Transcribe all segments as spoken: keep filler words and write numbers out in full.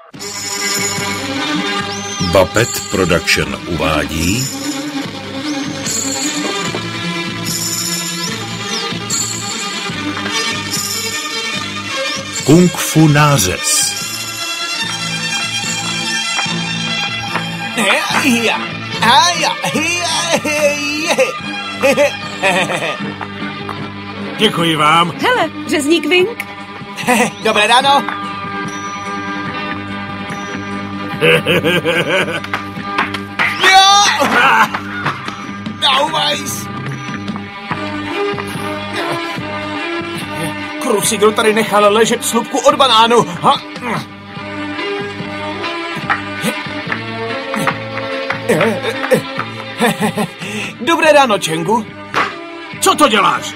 Buppet Production uvádí Kung fu nářez. Děkuji vám. Hele, řezník Vink. Dobré ráno. Jo! Daumajs! Krusigl tady nechal ležet slupku od banánu. Ha? Dobré ráno, Čengu. Co to děláš?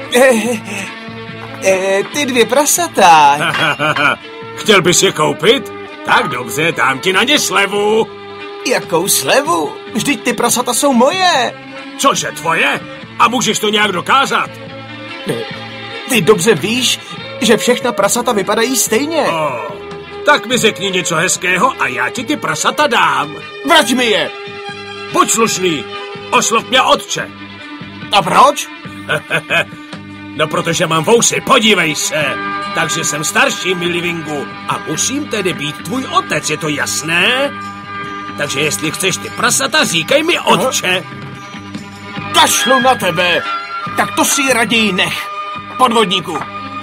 E, ty dvě prasata. Chtěl bys je koupit? Tak dobře, dám ti na ně slevu. Jakou slevu? Vždyť ty prasata jsou moje. Cože, tvoje? A můžeš to nějak dokázat? Ty, ty dobře víš, že všechna prasata vypadají stejně. Oh, tak mi řekni něco hezkého a já ti ty prasata dám. Vrať mi je. Buď slušný, oslov mě otče. A proč? No, protože mám vousy, podívej se. Takže jsem starší, milý Vingu, a musím tedy být tvůj otec, je to jasné? Takže jestli chceš ty prasata, říkej mi otče. Kašlu na tebe. Tak to si raději nech, podvodníku.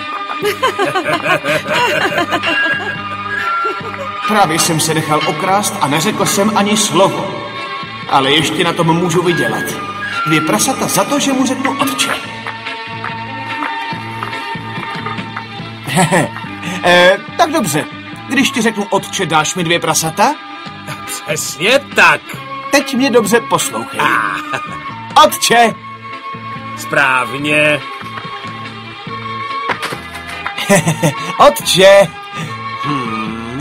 Právě jsem se nechal okrást a neřekl jsem ani slovo. Ale ještě na tom můžu vydělat. Dvě prasata za to, že mu řeknu otče. e, tak dobře. Když ti řeknu otče, dáš mi dvě prasata? Přesně tak. Teď mě dobře poslouchej. Otče! Správně. Otče! Hmm.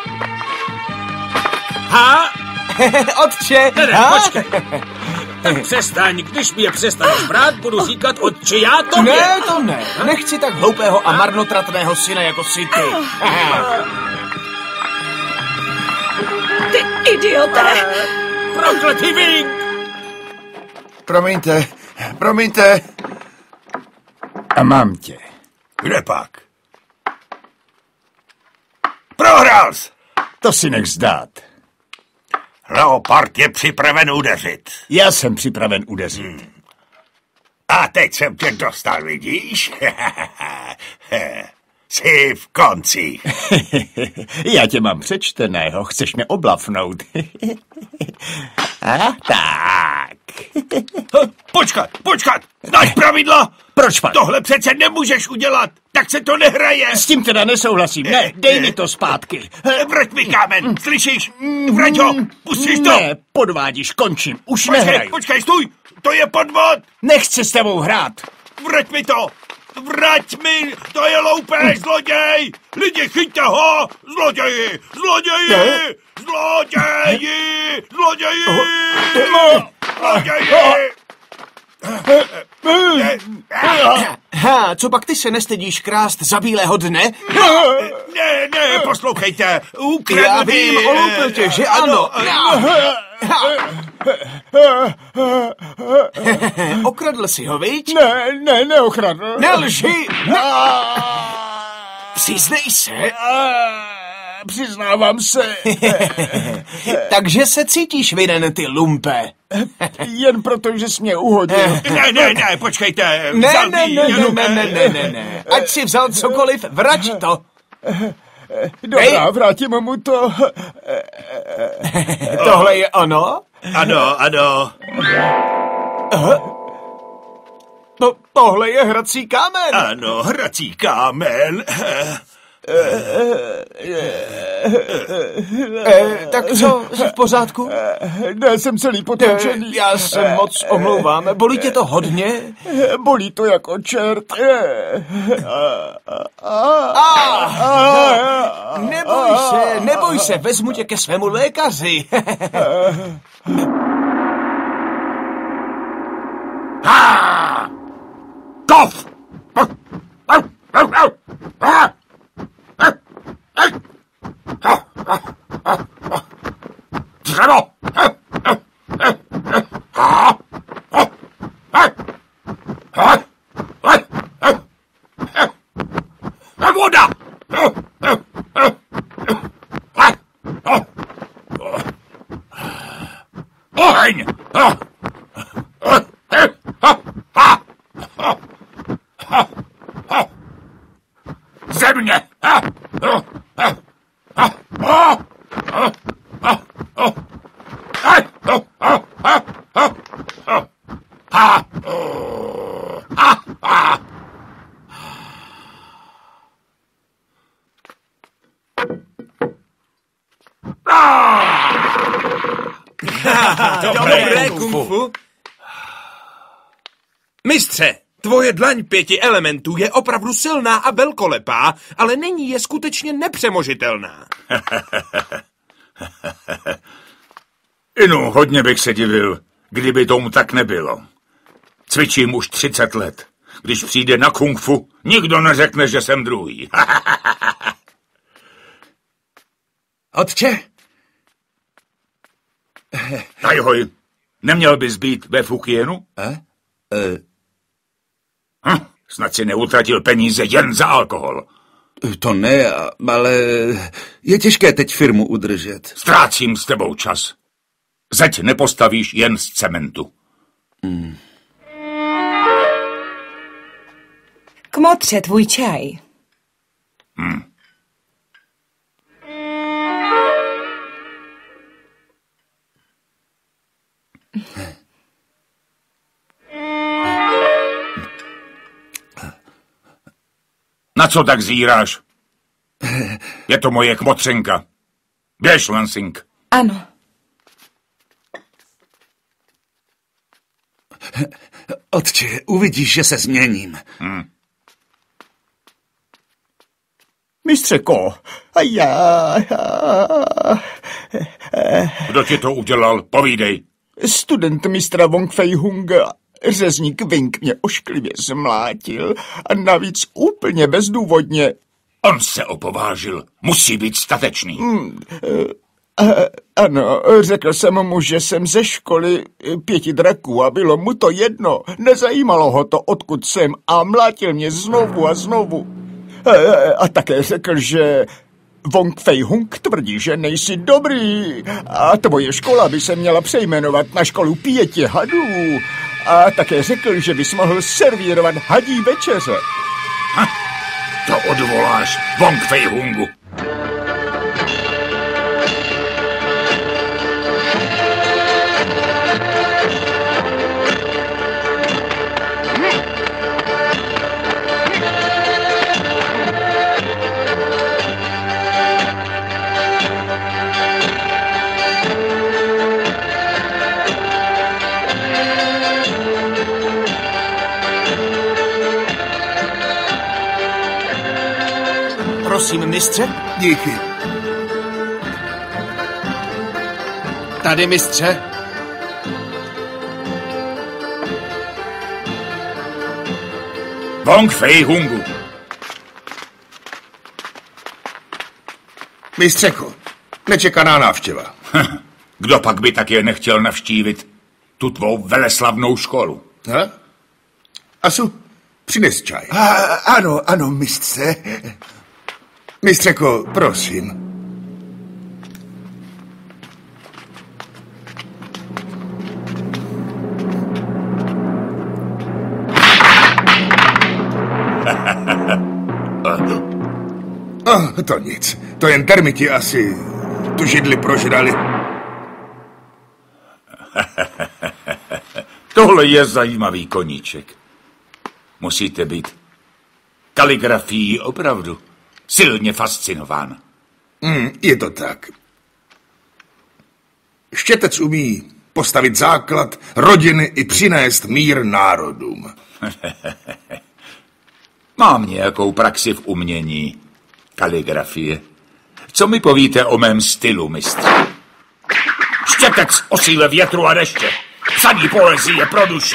Ha? Otče! Ne, ne, ha? počkej. Tak přestaň, když mi je přestaneš brát, budu říkat otče, já to Ne, je. to ne. Nechci tak hloupého a marnotratného syna jako si ty. Ty idiote. Prokletý Vink! Promiňte, promiňte. A mám tě. Kde pak? Prohrál jsi. To si nech zdát. Leopard je připraven udeřit. Já jsem připraven udeřit. Hmm. A teď jsem tě dostal, vidíš? Jsi v koncích. Já tě mám přečteného, chceš mě oblafnout. A tak. Počkat, počkat, znáš pravidla? Proč pak? Tohle přece nemůžeš udělat, tak se to nehraje. S tím teda nesouhlasím, ne, dej mi to zpátky. Vrať mi kámen, slyšíš? Vrať ho, pustíš to. Ne, podvádíš, končím, už Počkej, nehraju. počkej, stůj, to je podvod. Nechci s tebou hrát. Vrať mi to, vrať mi, to je loupé, zloděj. Lidi, chyťte ho, zloději, zloději, Ne? zloději, zloději, No. zloději. Ha, co pak ty se nestydíš krást za bílého dne? Ne, ne, poslouchejte, ukradl Já mi- vím, oloupil tě, že ano. Okradl si ho, viď? Ne, ne, neokradl. Nelži! Přiznej se. Přiznávám se. Takže se cítíš vinen, ty lumpe. Jen proto, že jsi mě uhodil. Ne, ne, ne, počkejte. Ne, vzal ne, mi ne, ne, jenom- ne, ne, ne, ne, ne. Ať si vzal cokoliv, vrať to. Dobrá, vrátím mu to. Tohle je ono? Ano, ano. To, tohle je hrací kámen. Ano, hrací kámen. E, tak co, jsi v pořádku? Ne, jsem celý potočený. E, já se moc omlouvám. Bolí tě to hodně? Bolí to jako čert. Ah, neboj se, neboj se, vezmu tě ke svému lékaři. Kov! Dobré kung fu. Mistře, tvoje dlaň pěti elementů je opravdu silná a velkolepá, ale není je skutečně nepřemožitelná. Inu, hodně bych se divil, kdyby tomu tak nebylo. Cvičím už třicet let. Když přijde na kung fu, nikdo neřekne, že jsem druhý. Otče? Tajhoj, neměl bys být ve Fukienu? Eh? Eh. Hm, snad si neutratil peníze jen za alkohol. To ne, ale je těžké teď firmu udržet. Ztrácím s tebou čas. Zeď nepostavíš jen z cementu. Hmm. Kmotře, tvůj čaj. Hmm. Na co tak zíráš? Je to moje kmotřenka. Běž, Lansing. Ano. Otče, uvidíš, že se změním. Hmm. Mistře Ko, a já, já... Kdo ti to udělal? Povídej. Student mistra Wong Fei Hunga, řezník Wing, mě ošklivě zmlátil a navíc úplně bezdůvodně. On se opovážil. Musí být statečný. Hmm, uh, uh, ano, řekl jsem mu, že jsem ze školy pěti draků a bylo mu to jedno. Nezajímalo ho to, odkud jsem, a mlátil mě znovu a znovu. Uh, a také řekl, že Wong Fei Hung tvrdí, že nejsi dobrý a tvoje škola by se měla přejmenovat na školu pěti hadů. A také řekl, že bys mohl servírovat hadí večeře. Ha, to odvoláš Wong Fei Hungu. Prosím, mistře? Díky. Tady, mistře. Wong Fei Hungu. Mistřeko, nečekaná návštěva. Kdo pak by také nechtěl navštívit tu tvou veleslavnou školu? Ha? Asu, přines čaj. A, ano, ano, mistře. Mistřeko, prosím. Oh, to nic. To jen termiti asi tu židli prožrali. Tohle je zajímavý koníček. Musíte být kaligrafií opravdu silně fascinován. Mm, je to tak. Štětec umí postavit základ rodiny i přinést mír národům. Mám nějakou praxi v umění kaligrafie. Co mi povíte o mém stylu, mistr? Štětec o síle větru a deště. Psaní poezie pro duši.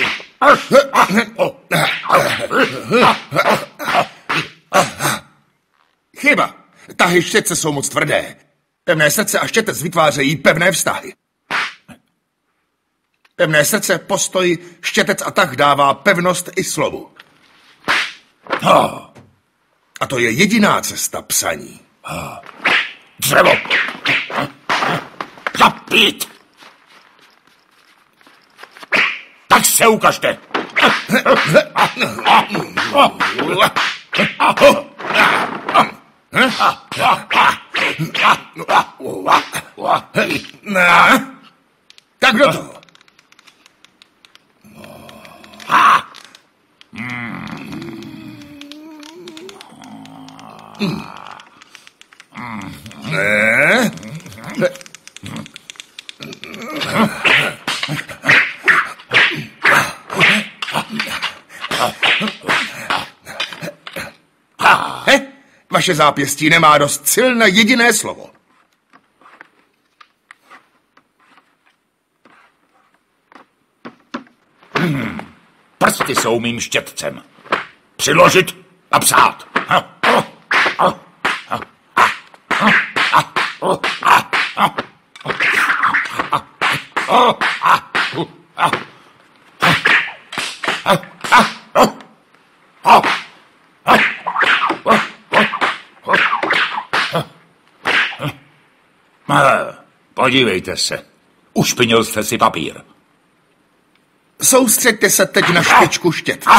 Chyba. Tahy štětce jsou moc tvrdé. Pevné srdce a štětec vytvářejí pevné vztahy. Pevné srdce, postoj, štětec a tah dává pevnost i slovu. A to je jediná cesta psaní. Dřevo. Zapít. Tak se ukažte. Tak kdo to? Ne? He? Vaše zápěstí nemá dost sil na jediné slovo. Hmm. Prsty jsou mým štětcem. Přiložit a psát. Podívejte se. Ušpinil jste si papír. Soustřeďte se teď na špičku štětce.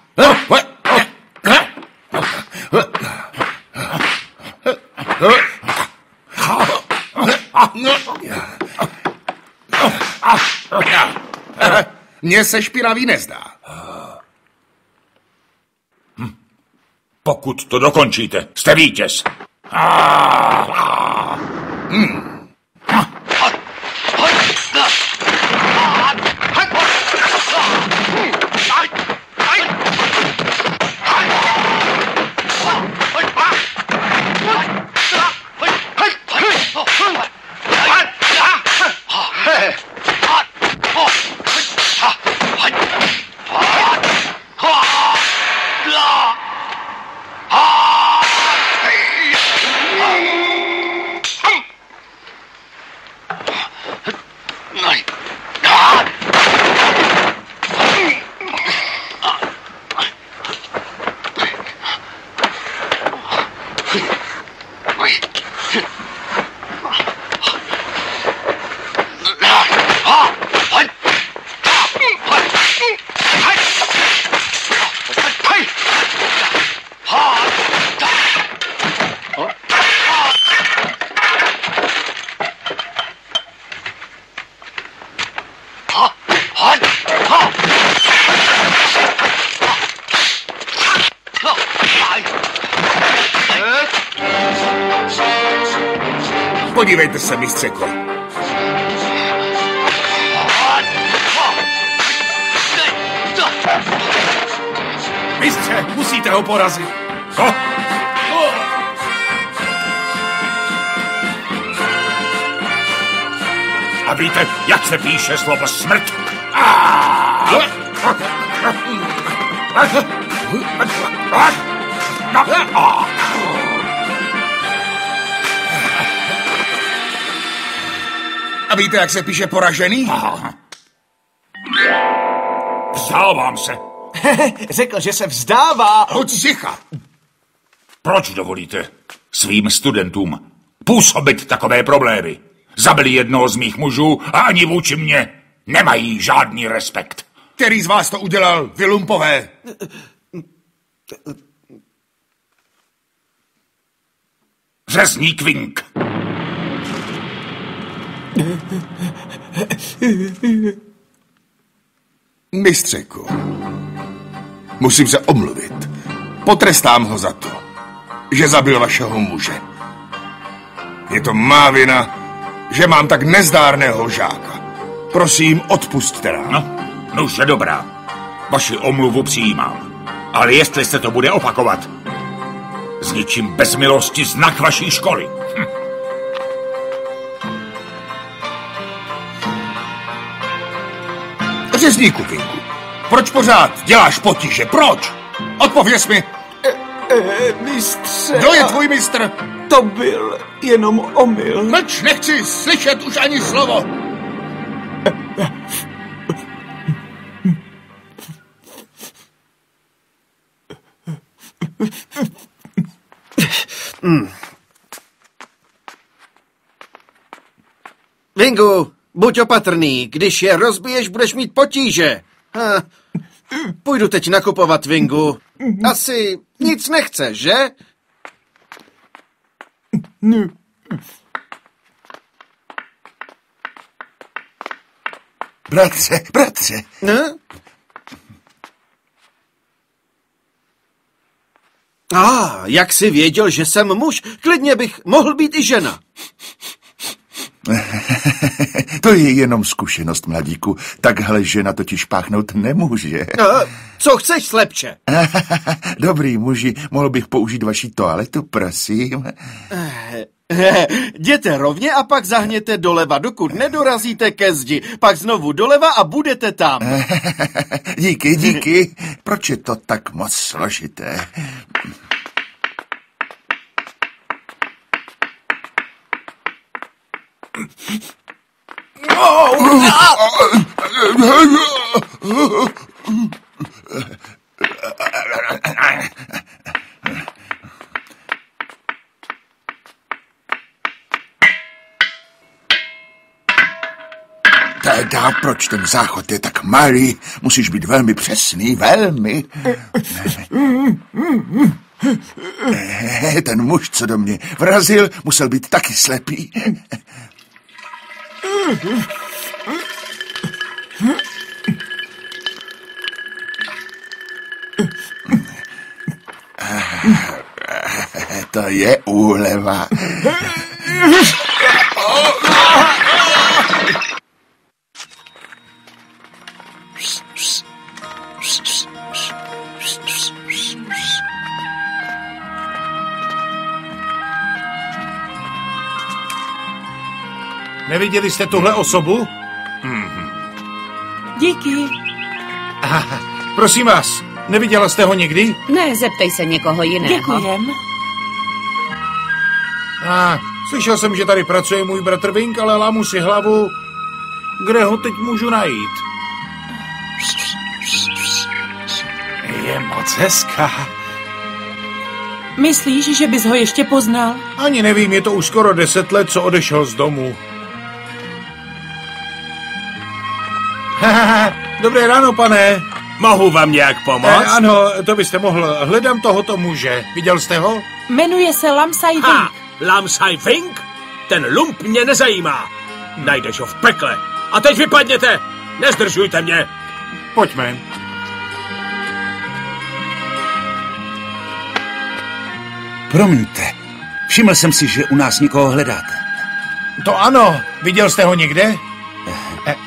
Mně se špinavý nezdá. Hm. Pokud to dokončíte, jste vítěz. Hmm. Podívejte se, mistřeko. Mistře, musíte ho porazit. Co? A víte, jak se píše slovo smrt? A víte, jak se píše poražený? Vzdávám se. Řekl, že se vzdává. Hoď zicha. Proč dovolíte svým studentům působit takové problémy? Zabili jednoho z mých mužů a ani vůči mně nemají žádný respekt. Který z vás to udělal, vy lumpové? Řezník Vink. Mistřeku, musím se omluvit. Potrestám ho za to, že zabil vašeho muže. Je to má vina, že mám tak nezdárného žáka. Prosím, odpusťte nám. No, no už je dobrá. Vaši omluvu přijímám. Ale jestli se to bude opakovat, zničím bez milosti znak vaší školy. Hm. Řezníku Vinku, proč pořád děláš potíže? Proč? Odpověz mi. E, e, mistře... Kdo je tvůj mistr? To byl jenom omyl. Mlč, nechci slyšet už ani slovo. Hmm. Vingu, buď opatrný, když je rozbiješ, budeš mít potíže. Ha. Půjdu teď nakupovat, Vingu. Asi nic nechceš, že? Bratře, bratře. Ne? A, ah, jak jsi věděl, že jsem muž? Klidně bych mohl být i žena. To je jenom zkušenost, mladíku. Takhle žena totiž páchnout nemůže. No, co chceš, slepče? Dobrý muži, mohl bych použít vaši toaletu, prosím? Jděte rovně a pak zahněte doleva, dokud nedorazíte ke zdi. Pak znovu doleva a budete tam. Díky, díky. Proč je to tak moc složité? Teda, proč ten záchod je tak malý? Musíš být velmi přesný, velmi. Ten muž, co do mě vrazil, musel být taky slepý. To je úleva. Neviděli jste tuhle osobu? Mm-hmm. Díky. Aha, prosím vás, neviděla jste ho někdy? Ne, zeptej se někoho jiného. Děkujem. A, slyšel jsem, že tady pracuje můj bratr Vink, ale lámu si hlavu, kde ho teď můžu najít. Je moc hezká. Myslíš, že bys ho ještě poznal? Ani nevím, je to už skoro deset let, co odešel z domu. Dobré ráno, pane. Mohu vám nějak pomoct? Eh, ano, to byste mohl. Hledám tohoto muže. Viděl jste ho? Jmenuje se Lamsai Vink. Ha! Lamsai Vink? Ten lump mě nezajímá. Najdeš ho v pekle. A teď vypadněte. Nezdržujte mě. Pojďme. Promiňte, všiml jsem si, že u nás někoho hledáte. To ano, viděl jste ho někde? Eh.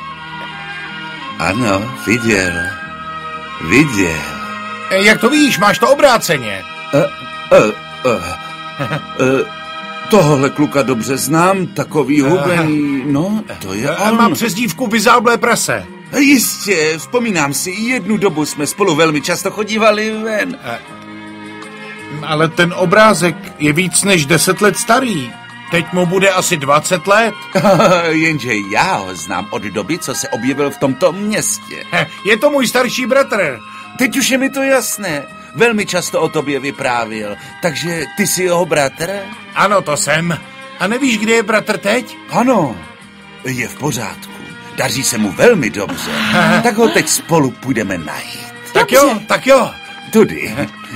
Ano, viděl. Viděl. Eh, jak to víš, máš to obráceně. Uh, uh, uh, uh, tohle kluka dobře znám, takový hubený, no, to je on. Má přezdívku vyzáblé prase. Jistě, vzpomínám si, jednu dobu jsme spolu velmi často chodívali ven. Eh. Ale ten obrázek je víc než deset let starý. Teď mu bude asi dvacet let. Jenže já ho znám od doby, co se objevil v tomto městě. Je to můj starší bratr. Teď už je mi to jasné. Velmi často o tobě vyprávěl. Takže ty jsi jeho bratr? Ano, to jsem. A nevíš, kde je bratr teď? Ano, je v pořádku. Daří se mu velmi dobře. Tak ho teď spolu půjdeme najít. Tak jo, tak jo. Tudy.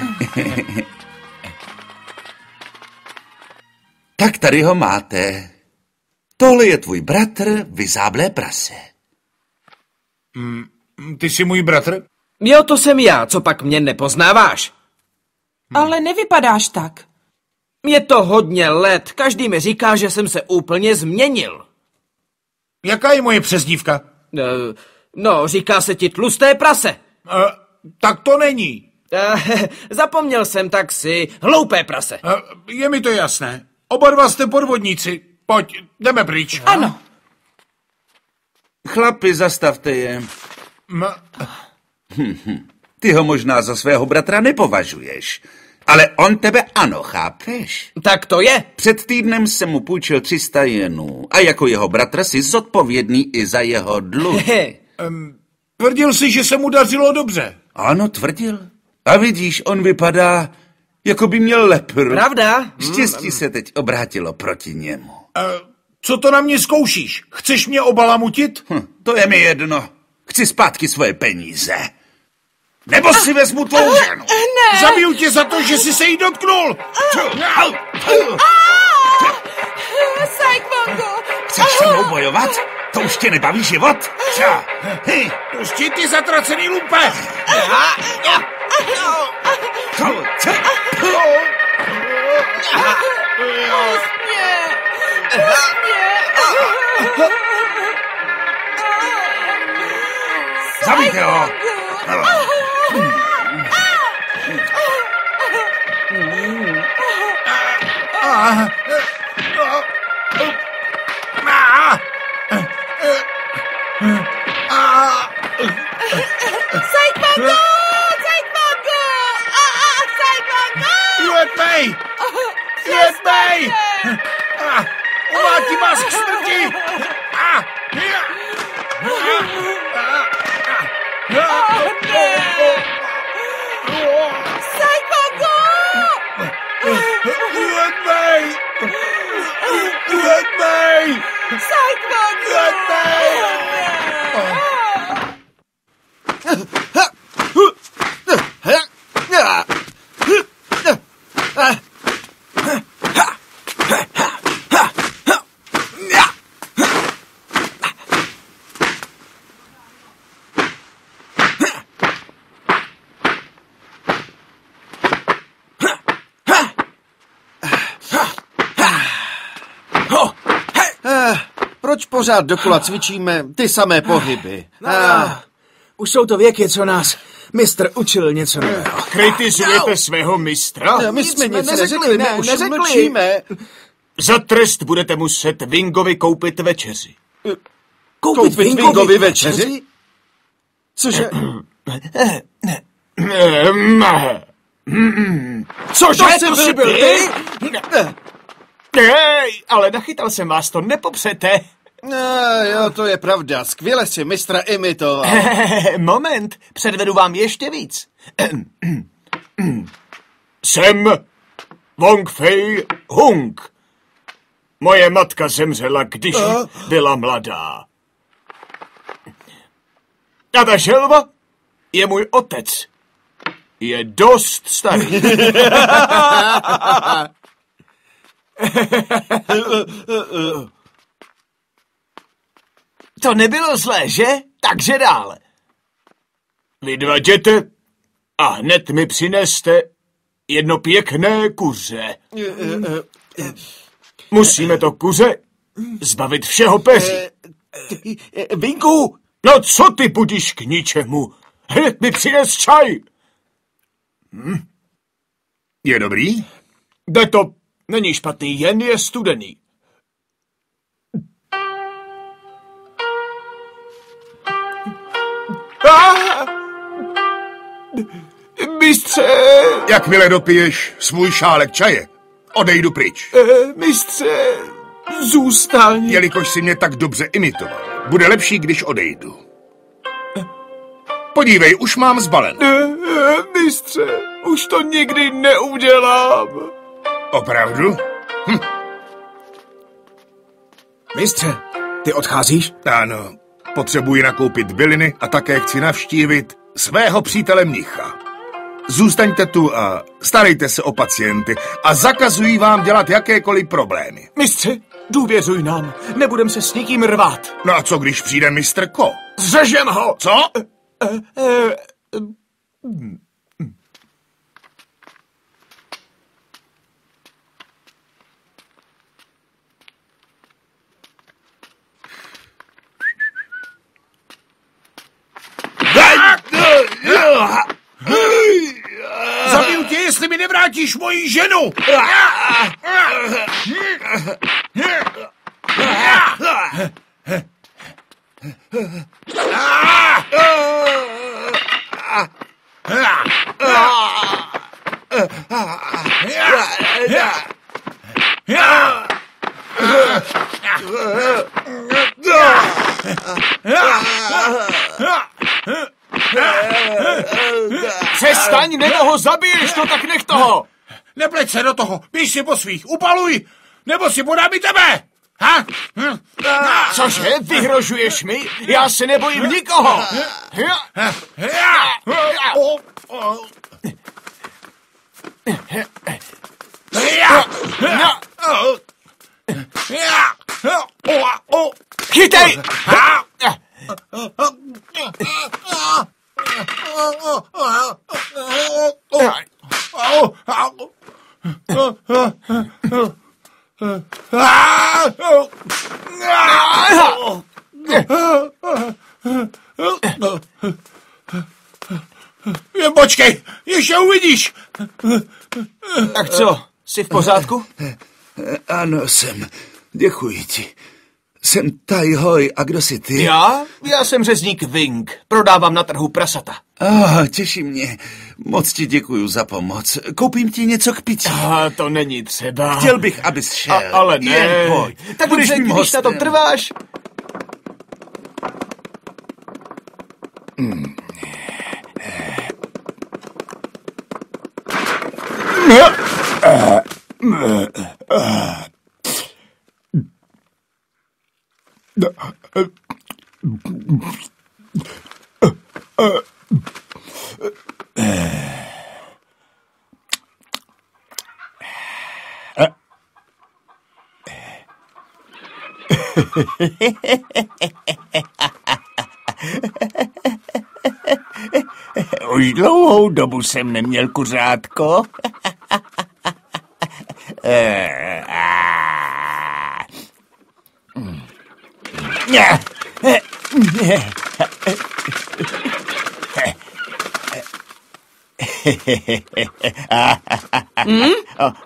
Tak tady ho máte. Tohle je tvůj bratr, vyzáblé prase. Mm, ty jsi můj bratr? Jo, to jsem já, co pak mě nepoznáváš? Ale nevypadáš tak. Je to hodně let, každý mi říká, že jsem se úplně změnil. Jaká je moje přezdívka? No, no říká se ti tlusté prase. Uh, tak to není. Uh, zapomněl jsem tak si, hloupé prase. Uh, je mi to jasné. Oba dva jste podvodníci. Pojď, jdeme pryč. Ano. Chlapi, zastavte je. M- Ty ho možná za svého bratra nepovažuješ, ale on tebe ano, chápeš? Tak to je. Před týdnem jsem mu půjčil tři sta jenů a jako jeho bratr jsi zodpovědný i za jeho dluh. um, tvrdil jsi, že se mu dařilo dobře. Ano, tvrdil. A vidíš, on vypadá, jako by měl lepr. Pravda? Štěstí se teď obrátilo proti němu. Uh, co to na mě zkoušíš? Chceš mě obalamutit? Hm, to je mi jedno. Chci zpátky svoje peníze. Nebo si vezmu tvou ženu. Ne. Zabiju tě za to, že jsi se jí dotknul. Saikwango! Chceš se mnou bojovat? To už tě nebaví život? Pusti ty zatracený lumpe. Pust mě! Pust mě! Tak jo. Zeitmango! Zeitmango! Zeitmango! Jednej! Jednej! Umátí vás k smrti! Zeitmango! Jednej! Jednej! Zeitmango! Proč pořád dokola cvičíme ty samé pohyby? No, ah. Už jsou to věky, co nás mistr učil něco nového. Kritizujete svého mistra? No, my jsme nic neřekli, my už mlčíme. Za trest budete muset Wingovi koupit večeři. Koupit, koupit Wingovi, Wingovi večeři? Cože? Cože? To jsi byl ty? Hej, ale nachytal jsem vás, to nepopřete. No, jo, to je pravda. Skvěle si mistra imitoval. Moment, předvedu vám ještě víc. Jsem Wong Fei Hung. Moje matka zemřela, když uh. byla mladá. A ta želva je můj otec. Je dost starý. To nebylo zlé, že? Takže dále. Vy dva jděte a hned mi přineste jedno pěkné kuře. Musíme to kuře zbavit všeho peří. Vinku! No co ty budíš k ničemu? Hned mi přines čaj. Hm? Je dobrý? Jde to, není špatný, jen je studený. Ah! Mistře! Jakmile dopiješ svůj šálek čaje, odejdu pryč. E, mistře, zůstaň. Jelikož si mě tak dobře imitoval, bude lepší, když odejdu. Podívej, už mám zbalen. E, e, mistře, už to nikdy neudělám. Opravdu? Hm. Mistře, ty odcházíš? Ano, potřebuji nakoupit byliny a také chci navštívit svého přítele mnicha. Zůstaňte tu a starejte se o pacienty a zakazují vám dělat jakékoliv problémy. Mistře, důvěřuj nám, nebudem se s nikým rvát. No a co, když přijde mistr Ko? Zřežem ho! Co? E, e, e, Zabiju tě, jestli mi nevrátíš moji ženu! Přestaň, nebo ho zabiješ, no tak nech toho! Nepleť se do toho, běž si po svých, upaluj, nebo si podám i tebe! Ha? Cože, vyhrožuješ mi? Já se nebojím nikoho! Chytej! Jen počkej, ještě uvidíš. Tak co, jsi v pořádku? Ano, jsem. Děkuji ti. Jsem Tai Hoi, a kdo jsi ty? Já? Já jsem řezník Wing. Prodávám na trhu prasata. Ah, těší mě. Moc ti děkuju za pomoc. Koupím ti něco k pití. Ah, to není třeba. Chtěl bych, abys šel. A, ale ne. Jen pojď. Tak budeš dobře, mým když na tom hostem. trváš. Hmm. Už dlouhou dobu jsem neměl kuřátko. Hmm?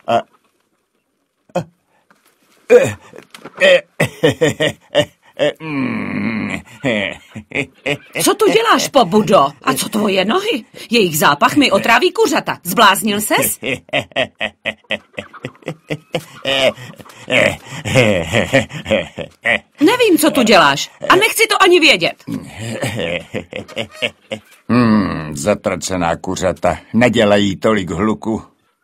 Co tu děláš, Pobudo? A co tvoje nohy? Jejich zápach mi otráví kuřata. Zbláznil ses? Nevím, co tu děláš. A nechci to ani vědět. Hmm, zatracená kuřata. Nedělají tolik hluku.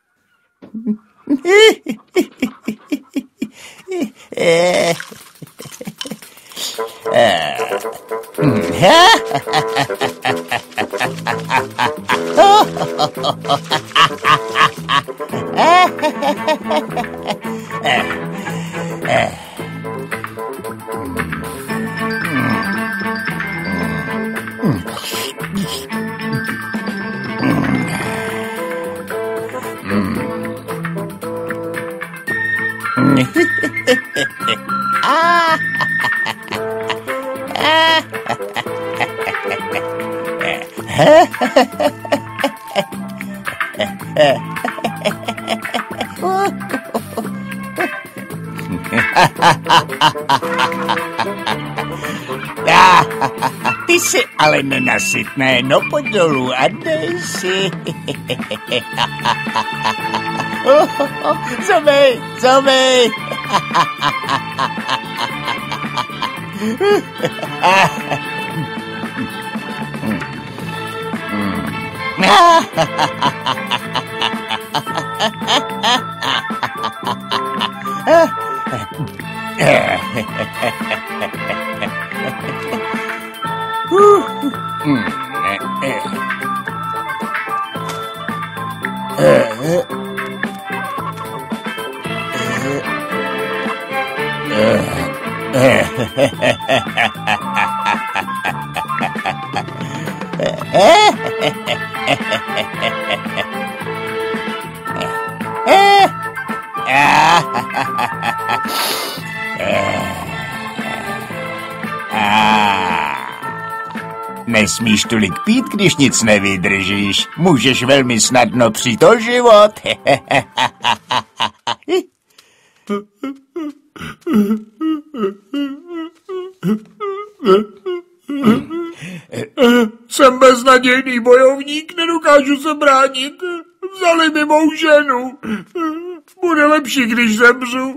Ty jsi ale nenasytné, no pojď dolů a dej si. Zobej, zobej. Nesmíš tolik pít, když nic nevydržíš. Můžeš velmi snadno přijít o život. Jsem beznadějný bojovník, nedokážu se bránit. Vzali mi mou ženu. Bude lepší, když zemřu.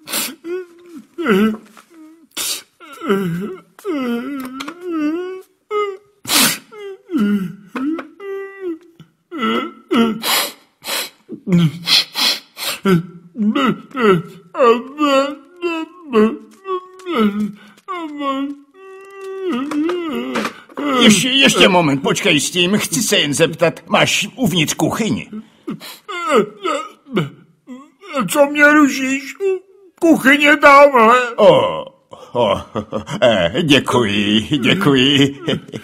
Ještě, ještě moment, počkej s tím, chci se jen zeptat, máš uvnitř kuchyni? Co mě rušíš? Kuchyně tamhle. O, o, eh, děkuji, děkuji.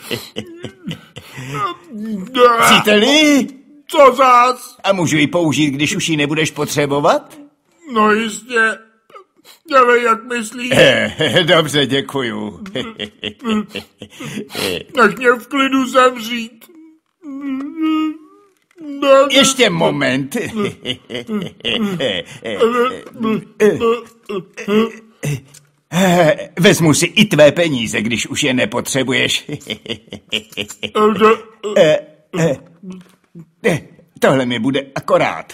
Příteli? Co zás? A můžu ji použít, když už ji nebudeš potřebovat? No jistě. Dělej, jak myslíš. Dobře, děkuju. Nech mě v klidu zemřít. Ještě moment. Vezmu si i tvé peníze, když už je nepotřebuješ. Tohle mi bude akorát.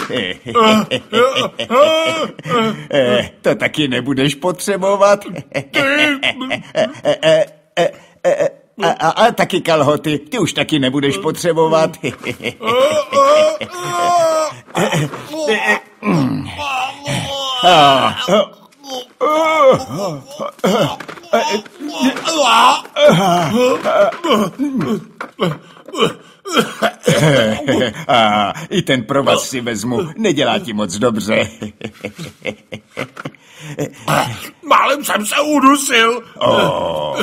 To taky nebudeš potřebovat. A, a, a taky kalhoty, ty už taky nebudeš potřebovat. A i ten provaz si vezmu, nedělá ti moc dobře. Málem jsem se udusil. Oh.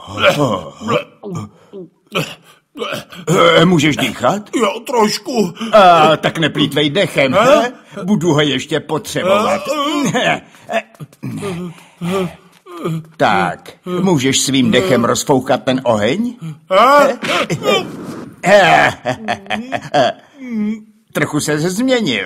Můžeš dýchat? Jo, trošku. A, tak neplýtvej dechem, he? Budu ho ještě potřebovat. Tak, můžeš svým dechem rozfoukat ten oheň? Trochu se změnil.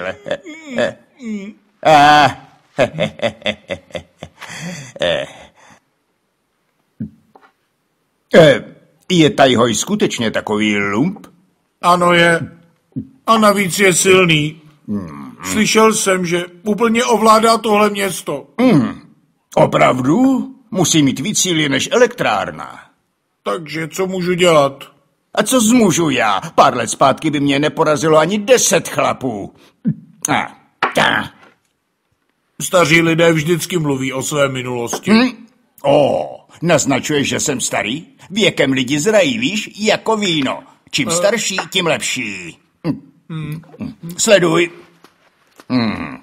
Je Tajhoj skutečně takový lump? Ano je. A navíc je silný. Slyšel jsem, že úplně ovládá tohle město. Hmm. Opravdu? Musí mít víc síly než elektrárna. Takže co můžu dělat? A co zmůžu já? Pár let zpátky by mě neporazilo ani deset chlapů. A, a. Staří lidé vždycky mluví o své minulosti. Hmm? O, naznačuješ, že jsem starý? Věkem lidi zrají, víš, jako víno. Čím starší, tím lepší. Hmm. Sleduj. Hmm.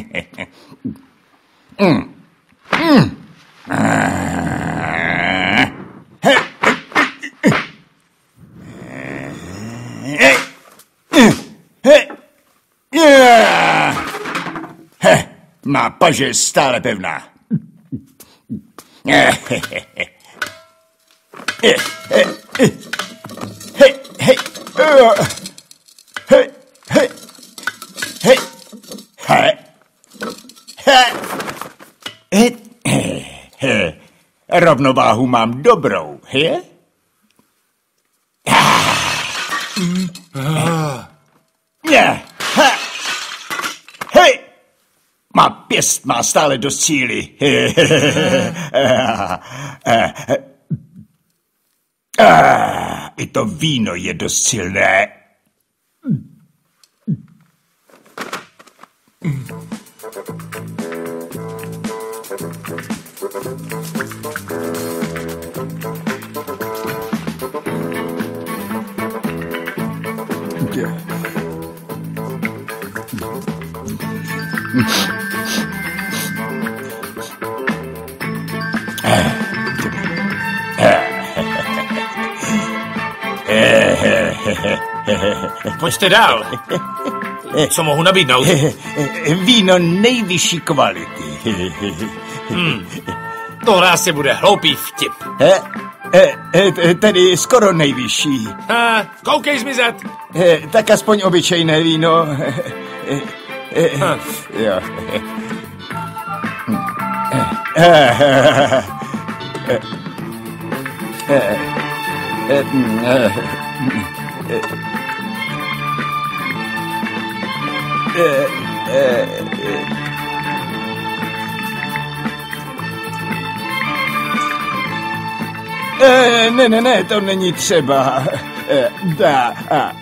Hmm. Hmm. Má paže je stále pevná. Rovnováhu mám dobrou, he? Hej! Má pěst, má stále dost síly. I to víno je dost silné. Pojďte dál. Co mohu nabídnout? Víno nejvyšší kvality. Hmm. Tohle asi bude hloupý vtip. Tedy skoro nejvyšší. Ha, koukej zmizet. Tak aspoň obyčejné víno. Ha. Jo. Ne, ne, ne, to není třeba. Dá.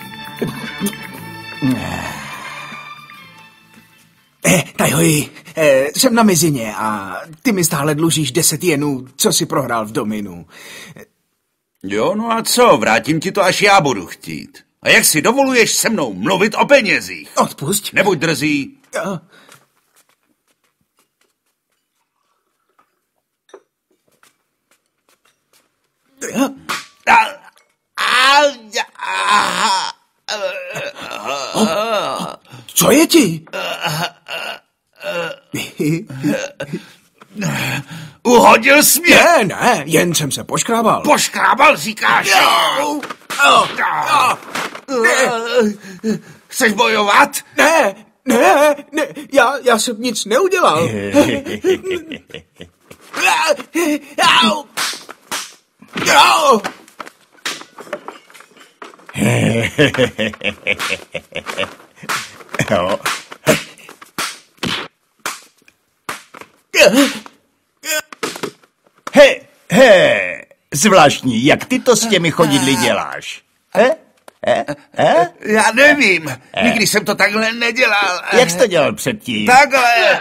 Eh, Tajhoj, eh, jsem na mizině a ty mi stále dlužíš deset jenů, co si prohrál v dominu. Jo, no a co, vrátím ti to, až já budu chtít. A jak si dovoluješ se mnou mluvit o penězích? Odpusť. Nebuď drzý. Jo. Co je ti? Uhodil jsi mě? Ne, ne, jen jsem se poškrábal. Poškrábal, říkáš? No. Oh, oh. Chceš bojovat? Ne, ne, ne, já, já jsem nic neudělal. Au. Au. Jo. He, he, zvláštní, jak ty to s těmi chodidly děláš? He? He? He? Já nevím, nikdy jsem to takhle nedělal. Jak jsi to dělal předtím? Takhle.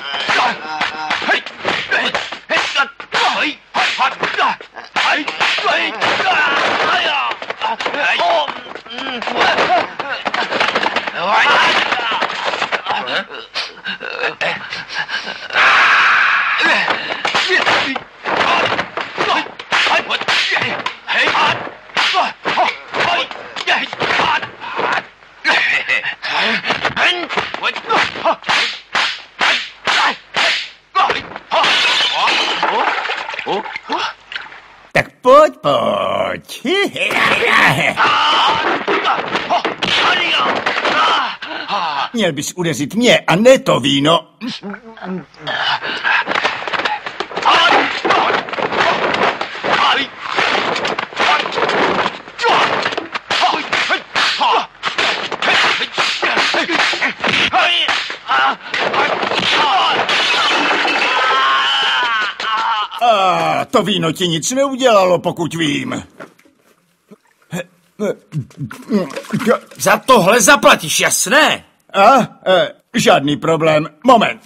Tak pojď, pojď. Měl bys udeřit mě a ne to víno. A to víno ti nic neudělalo, pokud vím. Za tohle zaplatíš, jasné? A? E, žádný problém. Moment.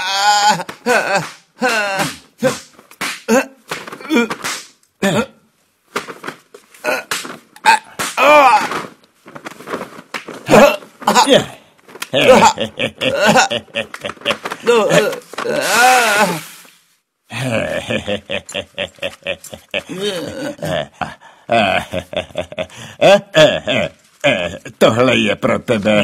Tohle je pro tebe.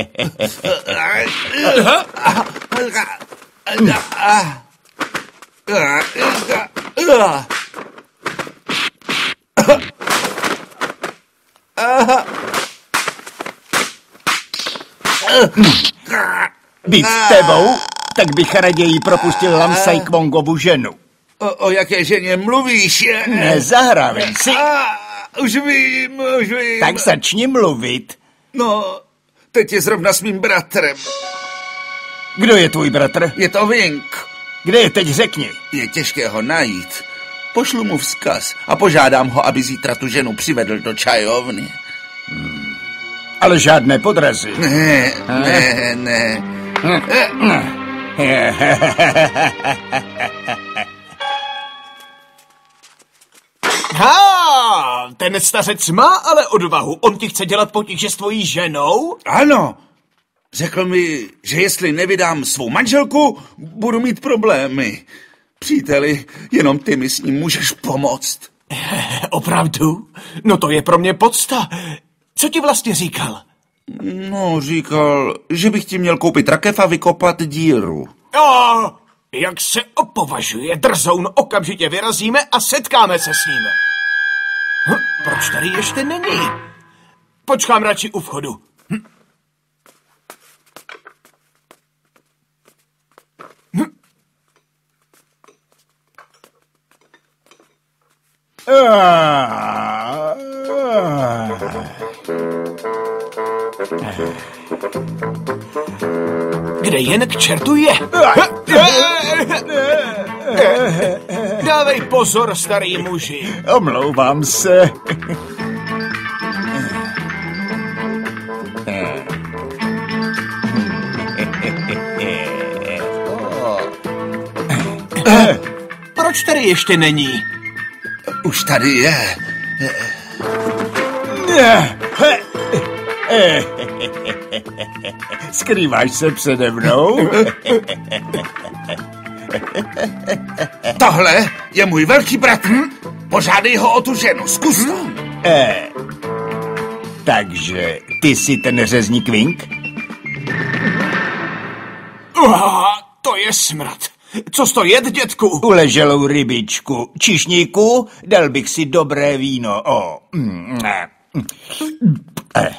Být s tebou, tak bych raději propustil Lamsaj Kwongovu ženu. O, o jaké ženě mluvíš? Nezahrávej si. A, už vím, už vím. Tak začni mluvit. No, teď je zrovna s mým bratrem. Kdo je tvůj bratr? Je to Vink. Kde je teď, řekni. Je těžké ho najít. Pošlu mu vzkaz a požádám ho, aby zítra tu ženu přivedl do čajovny. Hmm. Ale žádné podrazy. Ne, ne, ne. Ha, ten stařec má ale odvahu. On ti chce dělat potíže s tvojí ženou? Ano. Řekl mi, že jestli nevydám svou manželku, budu mít problémy. Příteli, jenom ty mi s ním můžeš pomoct. Opravdu? No to je pro mě podsta. Co ti vlastně říkal? No, říkal, že bych ti měl koupit rakev a vykopat díru. O, jak se opovažuje, drzoun, okamžitě vyrazíme a setkáme se s ním. Hm, proč tady ještě není? Počkám radši u vchodu. Hm. Hm. Kde jen k čertu je? Dávej pozor, starý muži. Omlouvám se. Proč tady ještě není? Už tady je. Skrýváš se přede mnou? Tohle je můj velký bratr. Požádej ho o tu ženu, zkus to. Eh, takže ty jsi ten řezník Vink? Uh, to je smrad. Co to jet, dětku? Uleželou rybičku. Čišníku, dal bych si dobré víno. O. Mm, ne. Eh.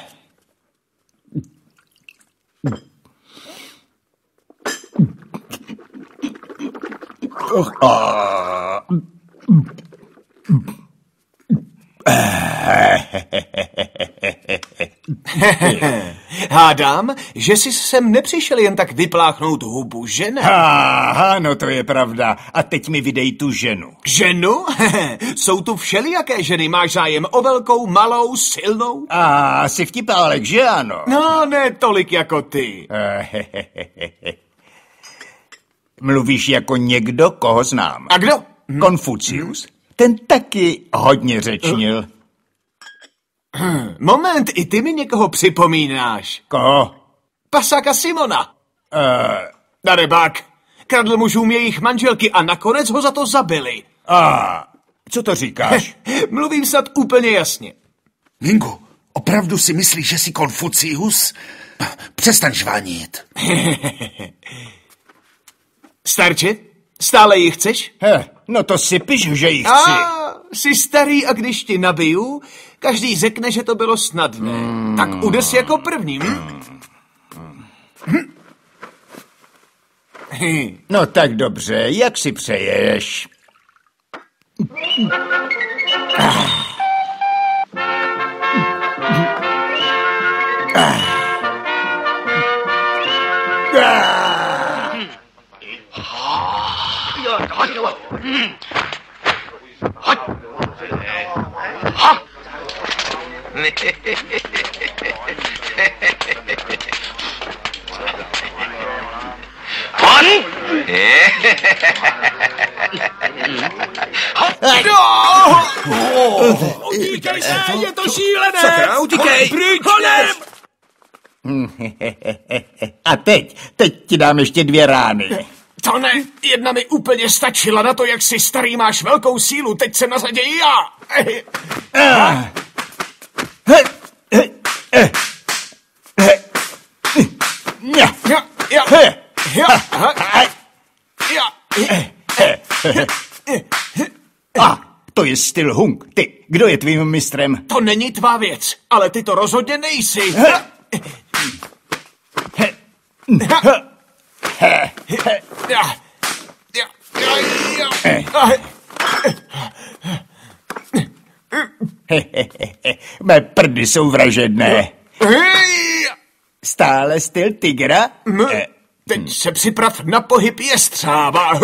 Hádám, že jsi sem nepřišel jen tak vypláchnout hubu, že ne? Aha, no to je pravda. A teď mi vydej tu ženu. Ženu? Jsou tu všelijaké ženy. Máš zájem o velkou, malou, silnou? A jsi vtipálek, že ano? No, ne tolik jako ty. Mluvíš jako někdo, koho znám. A kdo? Konfucius. Ten taky hodně řečnil. Moment, i ty mi někoho připomínáš. Koho? Pasáka Simona. Uh, Na rybák. Kradl mužům jejich manželky a nakonec ho za to zabili. A co to říkáš? Mluvím snad úplně jasně. Mingo, opravdu si myslíš, že jsi Konfucius? Přestaň žvanit. Starče, stále ji chceš? He, no to si piš, že ji chci. A, jsi starý a když ti nabiju, každý řekne, že to bylo snadné. Mm. Tak udes jako první. Hm? Hm. No tak dobře, jak si přeješ? Ah. Ah. Ah. Utíkej se, je to šílené! Sakra, utíkej! Honem! A teď, teď ti dám ještě dvě rány. To ne, jedna mi úplně stačila na to, jak si starý máš velkou sílu, teď jsem na řadě i já. Ah. Ja, ja, ja, ja, A, to je styl Hung. Ty, kdo je tvým mistrem? To není tvá věc, ale ty to rozhodně nejsi. Mé prdy jsou vražedné. Stále styl tygra? Teď se připrav na pohyb jestřába.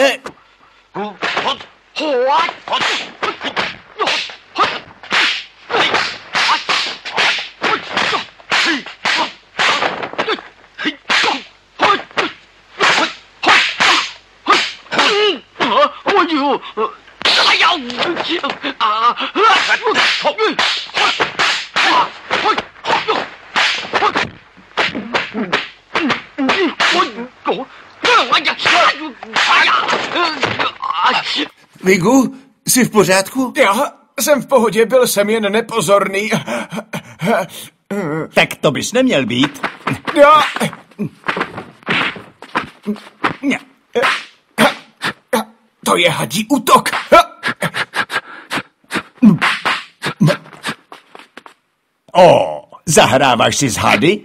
Vigu, jsi v pořádku? Já jsem v pohodě, byl jsem jen nepozorný. Tak to bys neměl být. Já... To je hadí útok. O, zahráváš si s hady?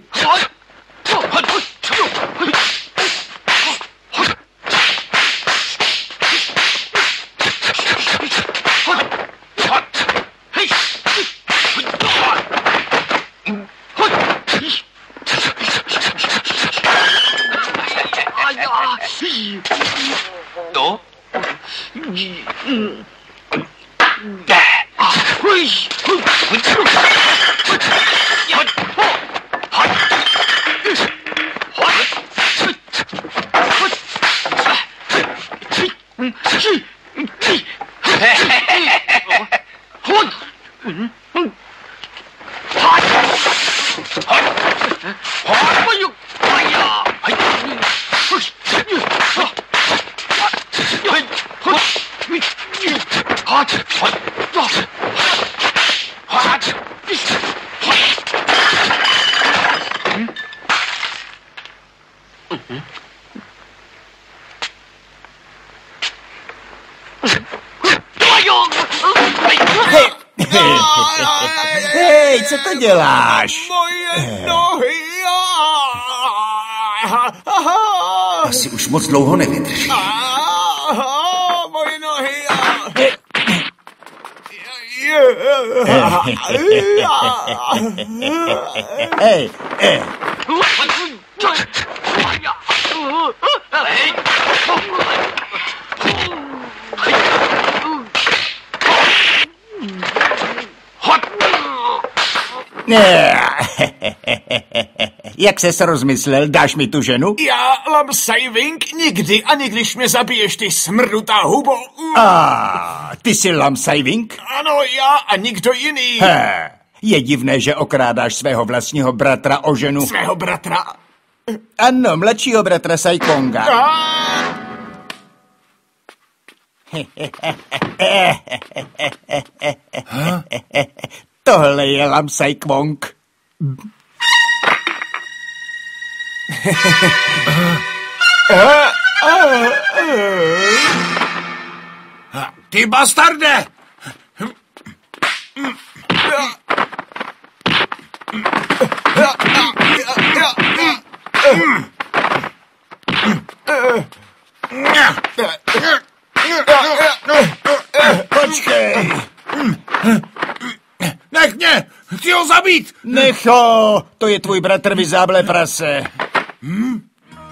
Hej, hej, co to děláš? Moje nohy! Asi už moc dlouho nevydrží. Moje nohy! Hej, hej. Jak ses rozmyslel, dáš mi tu ženu? Já, Lam Sai-Wing, nikdy, ani když mě zabiješ, ty smrdutá hubo. A, ty jsi Lam Sai-Wing? Ano, já a nikdo jiný. He, je divné, že okrádáš svého vlastního bratra o ženu. Svého bratra? Ano, mladšího bratra Sai-Konga. Tohle je Lam Sai-Kwong. Ty bastarde! Počkej! Nech mě! Chci ho zabít! Nech ho! To je tvůj bratr, vyzáblé prase. Hmm?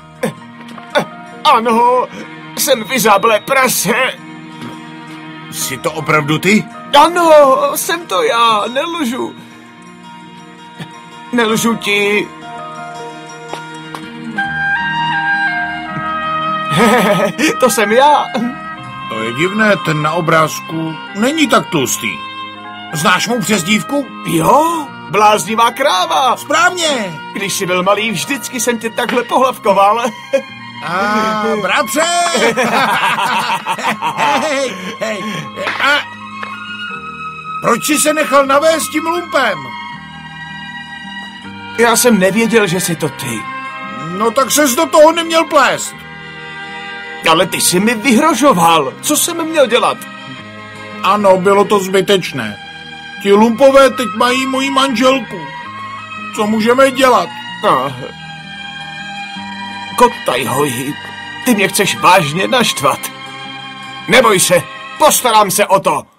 Ano, jsem vyzáblé prase. Jsi to opravdu ty? Ano, jsem to já, nelžu. Nelžu ti. To jsem já. To je divné, ten na obrázku není tak tlustý. Znáš mou přezdívku? Jo, bláznivá kráva. Správně. Když jsi byl malý, vždycky jsem tě takhle pohlavkoval. A bratře! hej, hej. A proč jsi se nechal navést tím lumpem? Já jsem nevěděl, že jsi to ty. No tak ses do toho neměl plést. Ale ty jsi mi vyhrožoval. Co jsem měl dělat? Ano, bylo to zbytečné. Ti lumpové teď mají moji manželku. Co můžeme dělat? Ah. Kotaj hoji, ty mě chceš vážně naštvat. Neboj se, postarám se o to.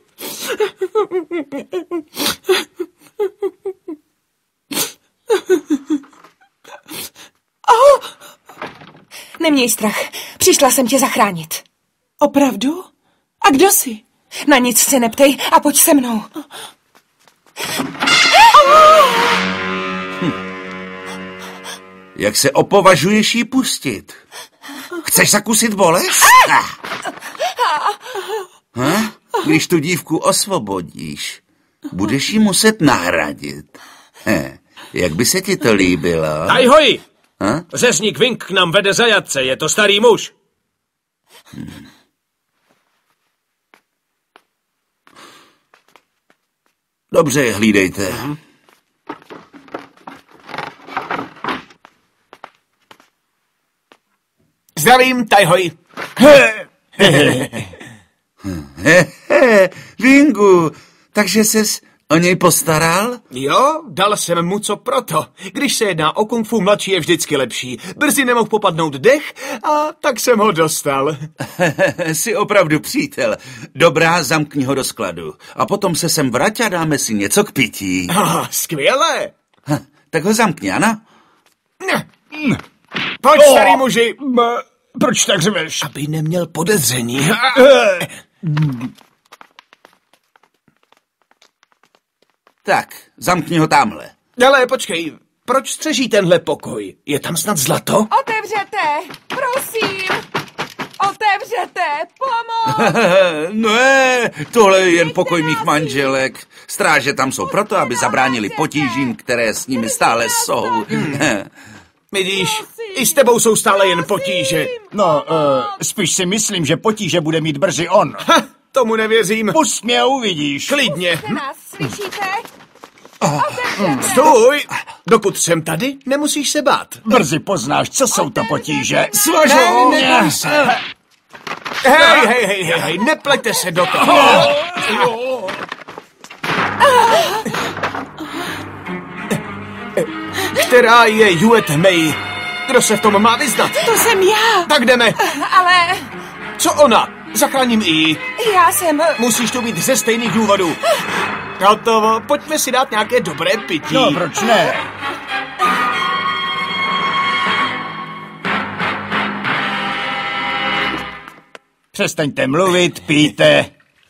Oh. Neměj strach, přišla jsem tě zachránit. Opravdu? A kdo jsi? Na nic se neptej a pojď se mnou. Hm. Jak se opovažuješ jí pustit? Chceš zakusit bolest? Ha? Když tu dívku osvobodíš, budeš jí muset nahradit. He. Jak by se ti to líbilo? Tajhoj! Ha? Řezník Wing k nám vede zajatce, je to starý muž. Hmm. Dobře je hlídejte. Hmm. Zdravím, Tajhoj. Wingu, takže ses o něj postaral? Jo, dal jsem mu co proto. Když se jedná o kung fu, mladší je vždycky lepší. Brzy nemohl popadnout dech a tak jsem ho dostal. Jsi opravdu přítel. Dobrá, zamkni ho do skladu. A potom se sem vrať a dáme si něco k pití. Ah, skvěle. Ha, tak ho zamkni, ano? Pojď, oh. starý muži. Proč tak řveš? Aby neměl podezření. Tak, zamkni ho tamhle. Ale počkej, proč střeží tenhle pokoj? Je tam snad zlato? Otevřete, prosím. Otevřete, pomoc. Ne, tohle je jen pokoj mých manželek. Stráže tam jsou proto, aby zabránili potížím, které s nimi stále jsou. Vidíš, i s tebou jsou stále jen potíže. No, uh, spíš si myslím, že potíže bude mít brzy on. Ha, tomu nevěřím. Pust mě a uvidíš. Klidně. Pusťte nás, slyšíte? Stůj! Dokud jsem tady, nemusíš se bát. Brzy poznáš, co jsou to potíže. Svažo! Ne, neboj se. Hej, hej, hej, hej, hej, nepleťte se do toho. Která je Juet May? Kdo se v tom má vyznat? To jsem já. Tak jdeme. Ale... Co ona? Zachráním i ji. Já jsem... Musíš to být ze stejných důvodů. Hotovo, pojďme si dát nějaké dobré pití. No, proč ne? Přestaňte mluvit, pijte.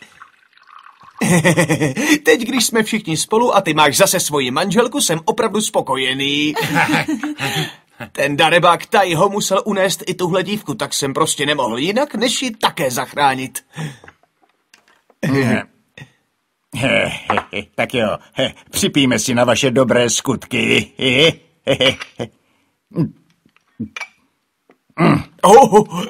Teď, když jsme všichni spolu a ty máš zase svoji manželku, jsem opravdu spokojený. Ten darebák taj ho musel unést i tuhle dívku, tak jsem prostě nemohl jinak, než ji také zachránit. Tak jo, připijme si na vaše dobré skutky. Oh.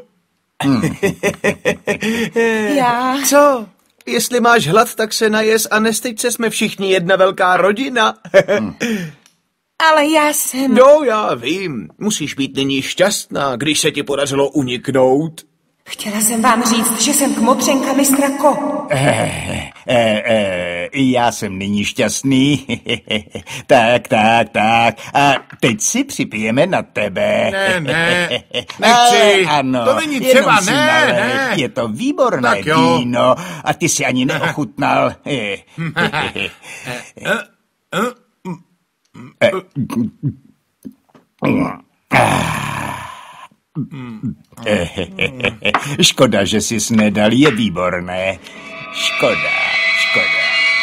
Já... Co? Jestli máš hlad, tak se najes a nestyď se, jsme všichni jedna velká rodina. Ale já jsem... No, já vím. Musíš být nyní šťastná, když se ti podařilo uniknout. Chtěla jsem vám říct, že jsem kmotřenka mistra Ko. Eh, eh, eh, já jsem nyní šťastný. tak, tak, tak. A teď si připijeme na tebe. Ne, ne, nechci. Ale ano, to není třeba, ne, nalej. ne. Je to výborné tak jo. víno a ty si ani neochutnal. Eh. Škoda, že jsi snedal, je výborné. Škoda, škoda.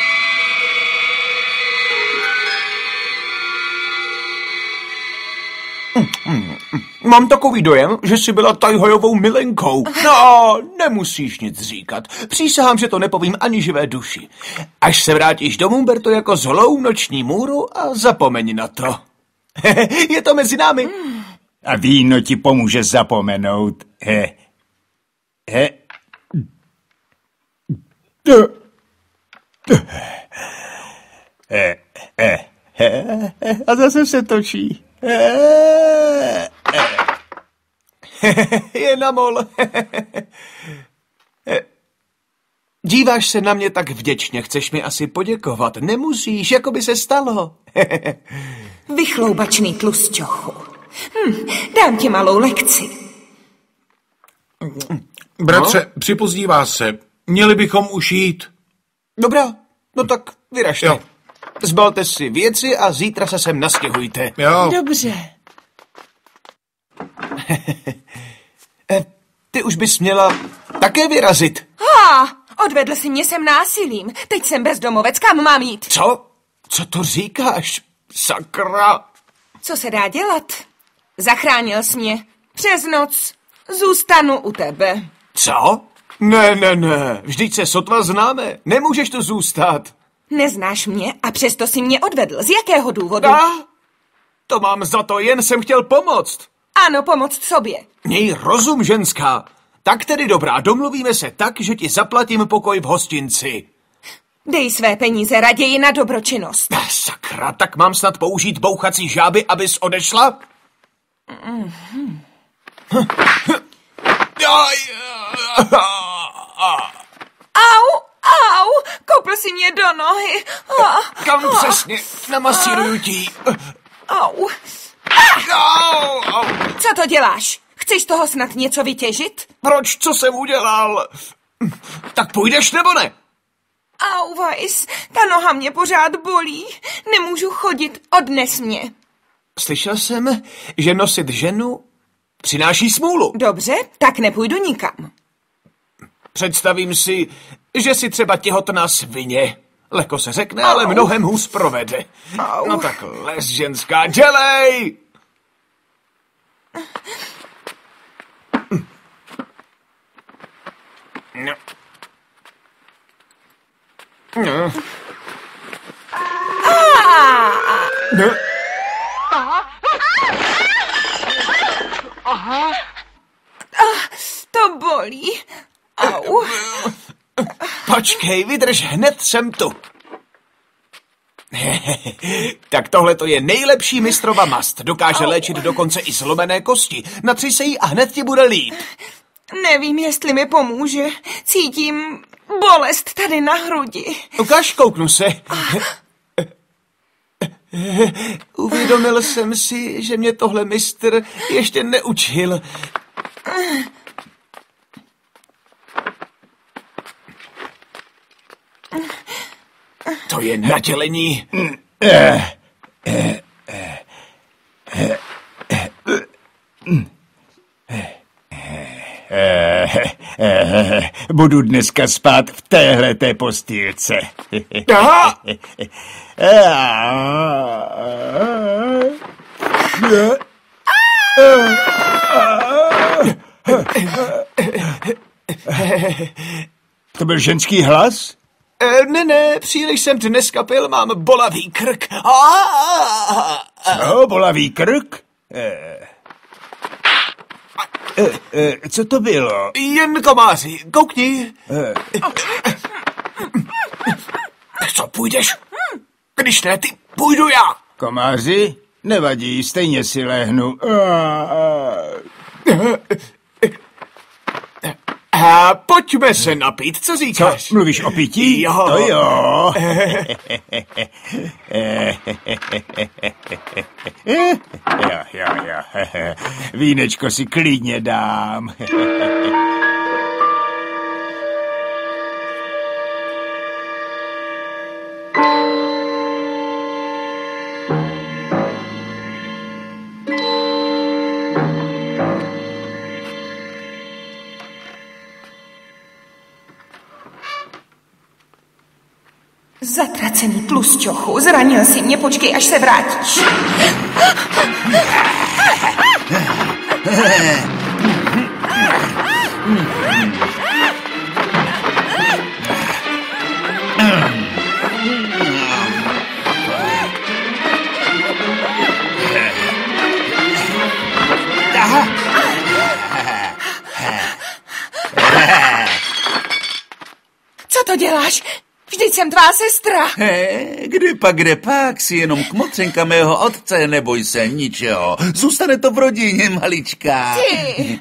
Mám takový dojem, že jsi byla Tajhojovou milenkou. No, nemusíš nic říkat. Přísahám, že to nepovím ani živé duši. Až se vrátíš domů, ber to jako zlou noční můru a zapomeň na to. Je to mezi námi. A víno ti pomůže zapomenout. He. He. He. He. He. A zase se točí. He. Je na mol. Díváš se na mě tak vděčně, chceš mi asi poděkovat. Nemusíš, jako by se stalo. Vychloubačný tlusťochu. Hm, dám ti malou lekci. Bratře, no? Připozdívá se. Měli bychom už jít. Dobrá, no tak vyražte. Jo. Zbalte si věci a zítra se sem nastěhujte. Jo. Dobře. Ty už bys měla také vyrazit. Ha, odvedl si mě sem násilím. Teď jsem bezdomovec, kam mám jít? Co? Co to říkáš? Sakra. Co se dá dělat? Zachránil jsi mě. Přes noc. Zůstanu u tebe. Co? Ne, ne, ne. Vždyť se sotva známe. Nemůžeš tu zůstat. Neznáš mě a přesto si mě odvedl. Z jakého důvodu? A? To mám za to, jen jsem chtěl pomoct. Ano, pomoct sobě. Měj rozum, ženská. Tak tedy dobrá, domluvíme se tak, že ti zaplatím pokoj v hostinci. Dej své peníze raději na dobročinnost. Ah, sakra, tak mám snad použít bouchací žáby, abys odešla? Mm-hmm. Au, au, kopl si mě do nohy. Kam přesně? Namasíruju ti. Au. Au, au. Co to děláš? Chceš z toho snad něco vytěžit? Proč? Co jsem udělal? Tak půjdeš nebo ne? Au, Weiss, ta noha mě pořád bolí. Nemůžu chodit, odnes mě. Slyšel jsem, že nosit ženu přináší smůlu. Dobře, tak nepůjdu nikam. Představím si, že si třeba těhotná svině. Lehko se řekne, Au. ale mnohem hůř provede. Au. No tak les, ženská, dělej! No. No. No. Aha. To bolí. Au. Počkej, vydrž, hned jsem tu. Tak tohle to je nejlepší mistrova mast. Dokáže Au. léčit dokonce i zlomené kosti. Natři se jí a hned ti bude líp. Nevím, jestli mi pomůže. Cítím, bolest tady na hrudi. Ukaž, kouknu se. Uvědomil jsem si, že mě tohle mistr ještě neučil. To je nadělení. Budu dneska spát v téhleté postýlce. Aha! To byl ženský hlas? E, ne, ne, příliš jsem dneska pil, mám bolavý krk. Co, bolavý krk? E, e, e, co to bylo? Jen komáři, koukni. E. Co, půjdeš? Když ne, ty, půjdu já. Komáři? Nevadí, stejně si lehnu. A pojďme se napít, co říkáš? Co, mluvíš o pití? Jo. To jo. jo, jo, jo. Vínečko si klidně dám. Zatracený tlusťochu, zranil si mě, počkej, až se vrátíš. Co to děláš? Vždyť jsem tvá sestra. He, kde pak, kde pak, si jenom kmotřenka mého otce, neboj se ničeho. Zůstane to v rodině, malička. Ty.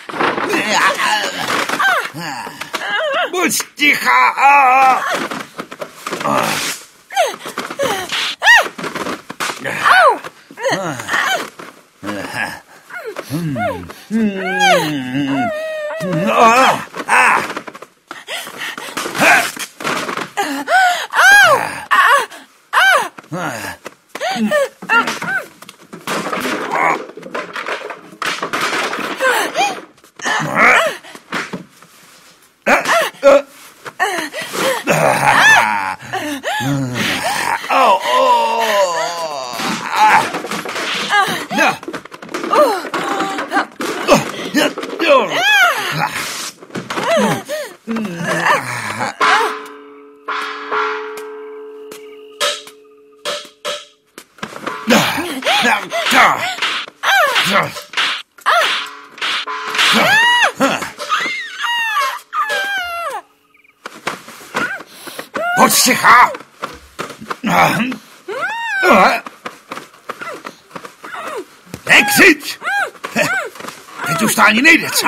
Buď tichá. Buď tichá. Nekřič! Teď už to ani nejde, co?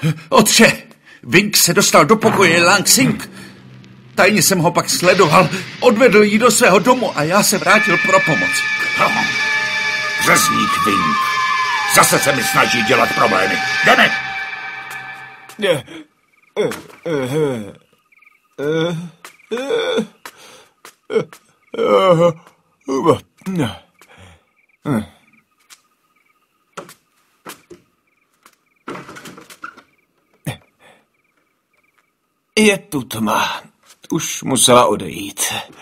Otče, Wing se dostal do pokoje Lang Sing. Tajně jsem ho pak sledoval, odvedl ji do svého domu a já se vrátil pro pomoc. Řezník Wing. Zase se mi snaží dělat problémy. Jdeme! Je tu tma. Už musela odejít.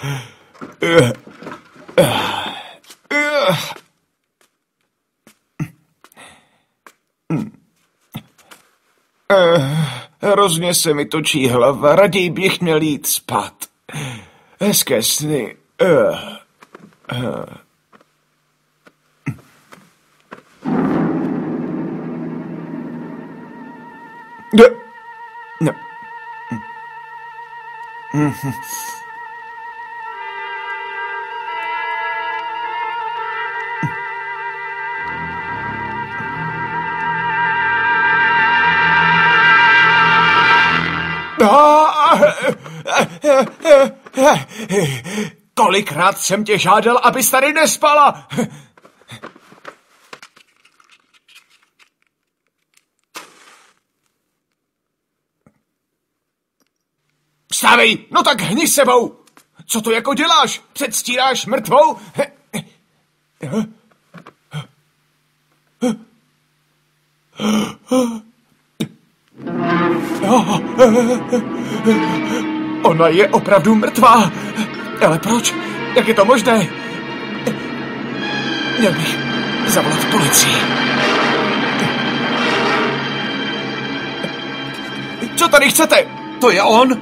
Hrozně se mi točí hlava, raději bych měl jít spát. Hezké sny. Ne. Ne. Kolikrát jsem tě žádal, abys tady nespala? Vstávej, no tak hni sebou. Co to jako děláš? Předstíráš mrtvou? Ona je opravdu mrtvá. Ale proč? Jak je to možné? Měl bych zavolat policii. Co tady chcete? To je on?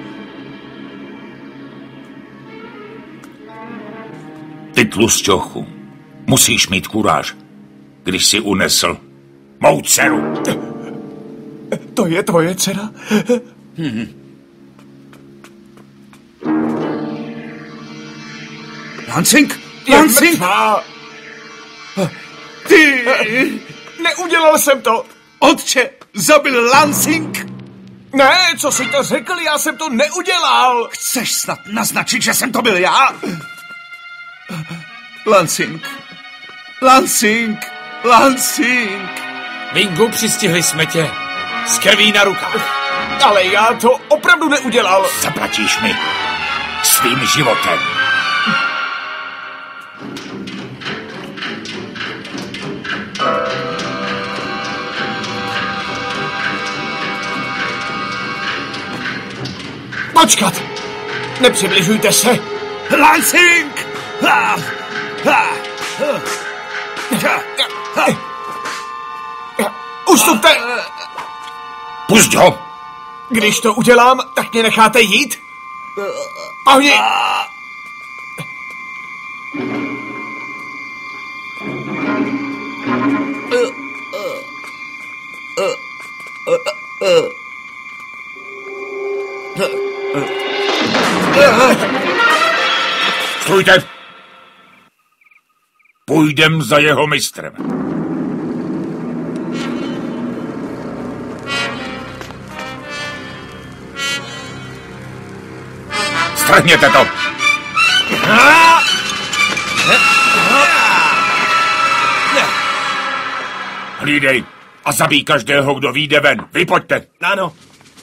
Ty tlusťochu, musíš mít kuráž, když si unesl mou dceru. To je tvoje dcera? Hmm. Lansing? Lansing? Ty! Neudělal jsem to! Otče, zabil Lansing? Ne, co jsi to řekl? Já jsem to neudělal! Chceš snad naznačit, že jsem to byl já? Lansing. Lansing. Lansing. Wingu, přistihli jsme tě. S krví na rukách. Ale já to opravdu neudělal. Zaplatíš mi svým životem. Počkat! Nepřibližujte se! Lansing! Ha! Ha! Ha! Ustupte! Pusť ho! Když to udělám, tak mě necháte jít? Pohni! Stůjte! Půjdem za jeho mistrem. Strhněte to! Hlídej a zabij každého, kdo vyjde ven. Vy pojďte. Ano.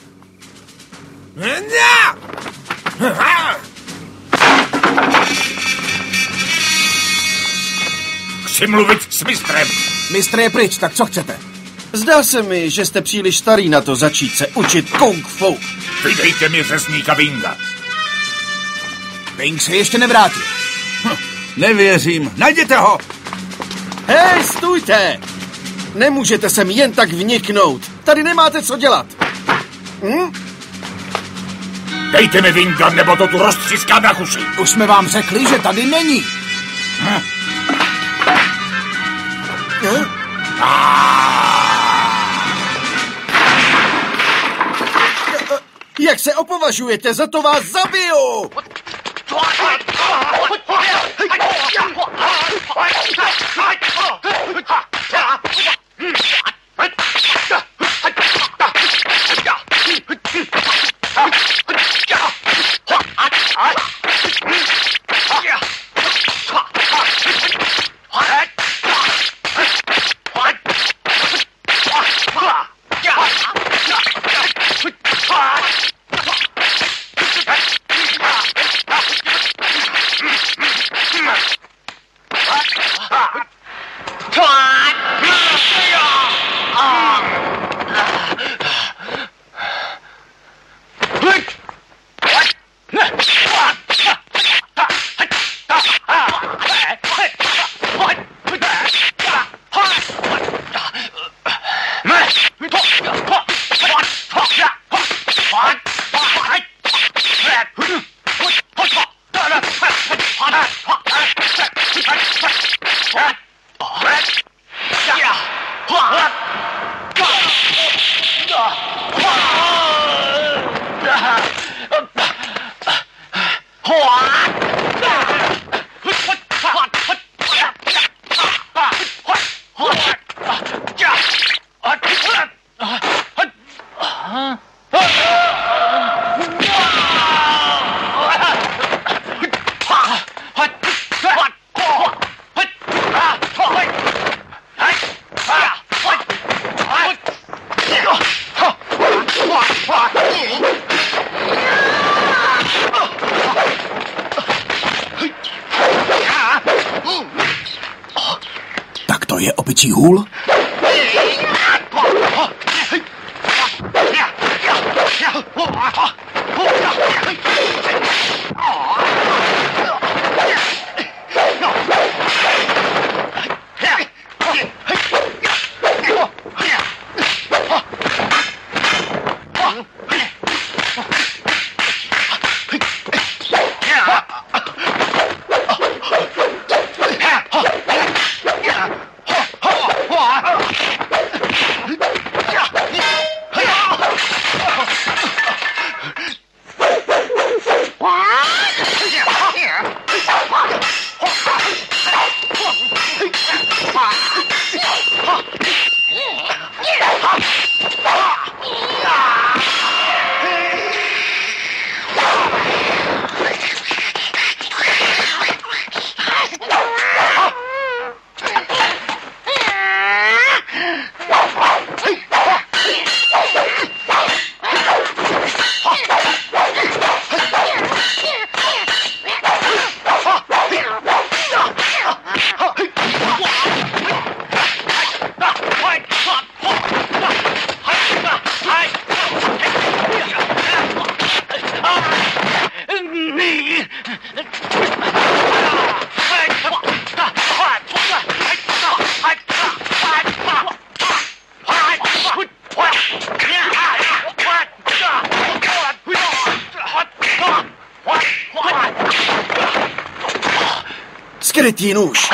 Chci mluvit s mistrem. Mistr je pryč, tak co chcete? Zdá se mi, že jste příliš starý na to začít se učit kung fu. Vydejte mi řezníka Winga. Wing se ještě nevrátil. Hm, nevěřím. Najděte ho! Hej, stůjte! Nemůžete sem jen tak vniknout. Tady nemáte co dělat. Hm? Dejte mi Winga, nebo to tu roztříská na uši. Už jsme vám řekli, že tady není. Hm? Hm? Jak se opovažujete, za to vás zabiju! Tak to je opičí hůl? Skrytý nůž.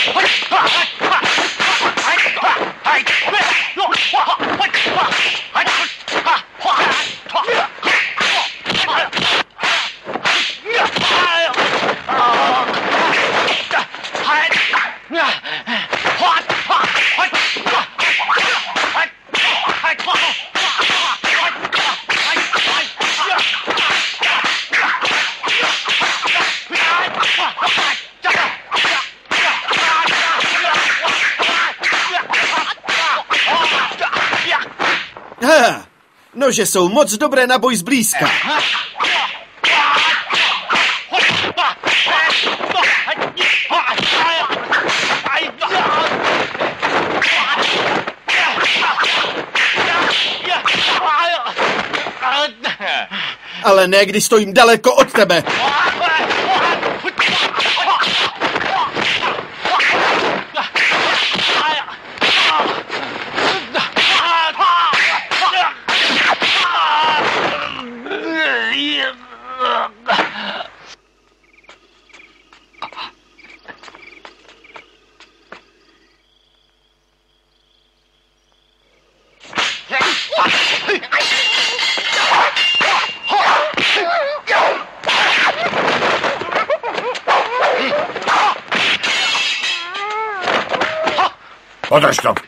Ha, nože jsou moc dobré na boj zblízka. Ale ne, když stojím daleko od tebe. Podrž to.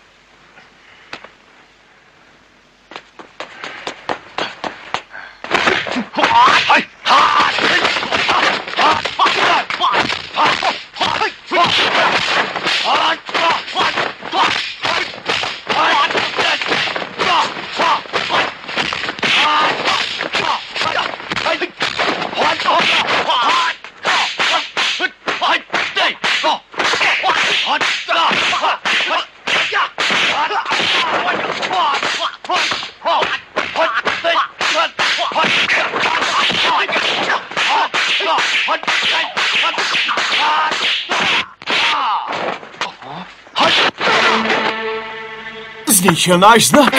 Zničil náš znak.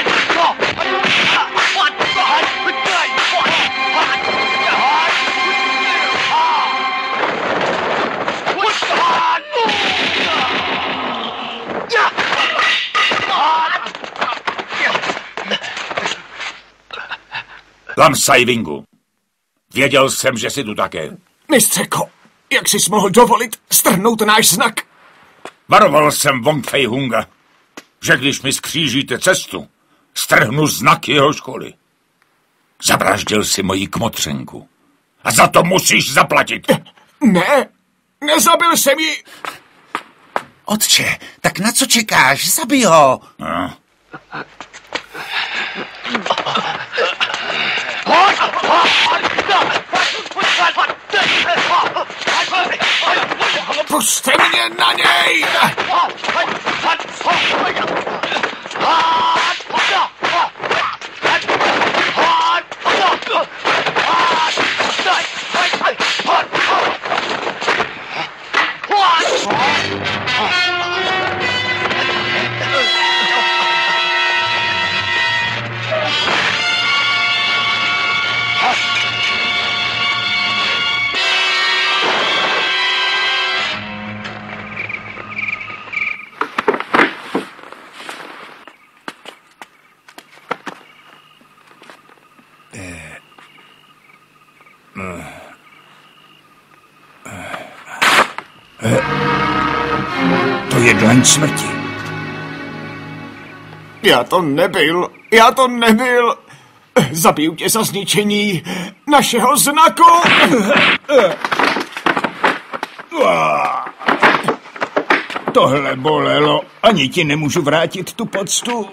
Lamsaj Wingu. Věděl jsem, že jsi tu také. Mistřeko, jak jsi mohl dovolit strhnout náš znak? Varoval jsem Wong Fei Hunga, že když mi skřížíte cestu, strhnu znaky jeho školy. Zavraždil si moji kmotřenku. A za to musíš zaplatit. Ne, nezabil jsem ji. Otče, tak na co čekáš? Zabij ho. No. Pusťte mě na něj! To je dlaň smrti. Já to nebyl, já to nebyl. Zabiju tě za zničení našeho znaku. Tohle bolelo. Ani ti nemůžu vrátit tu poctu.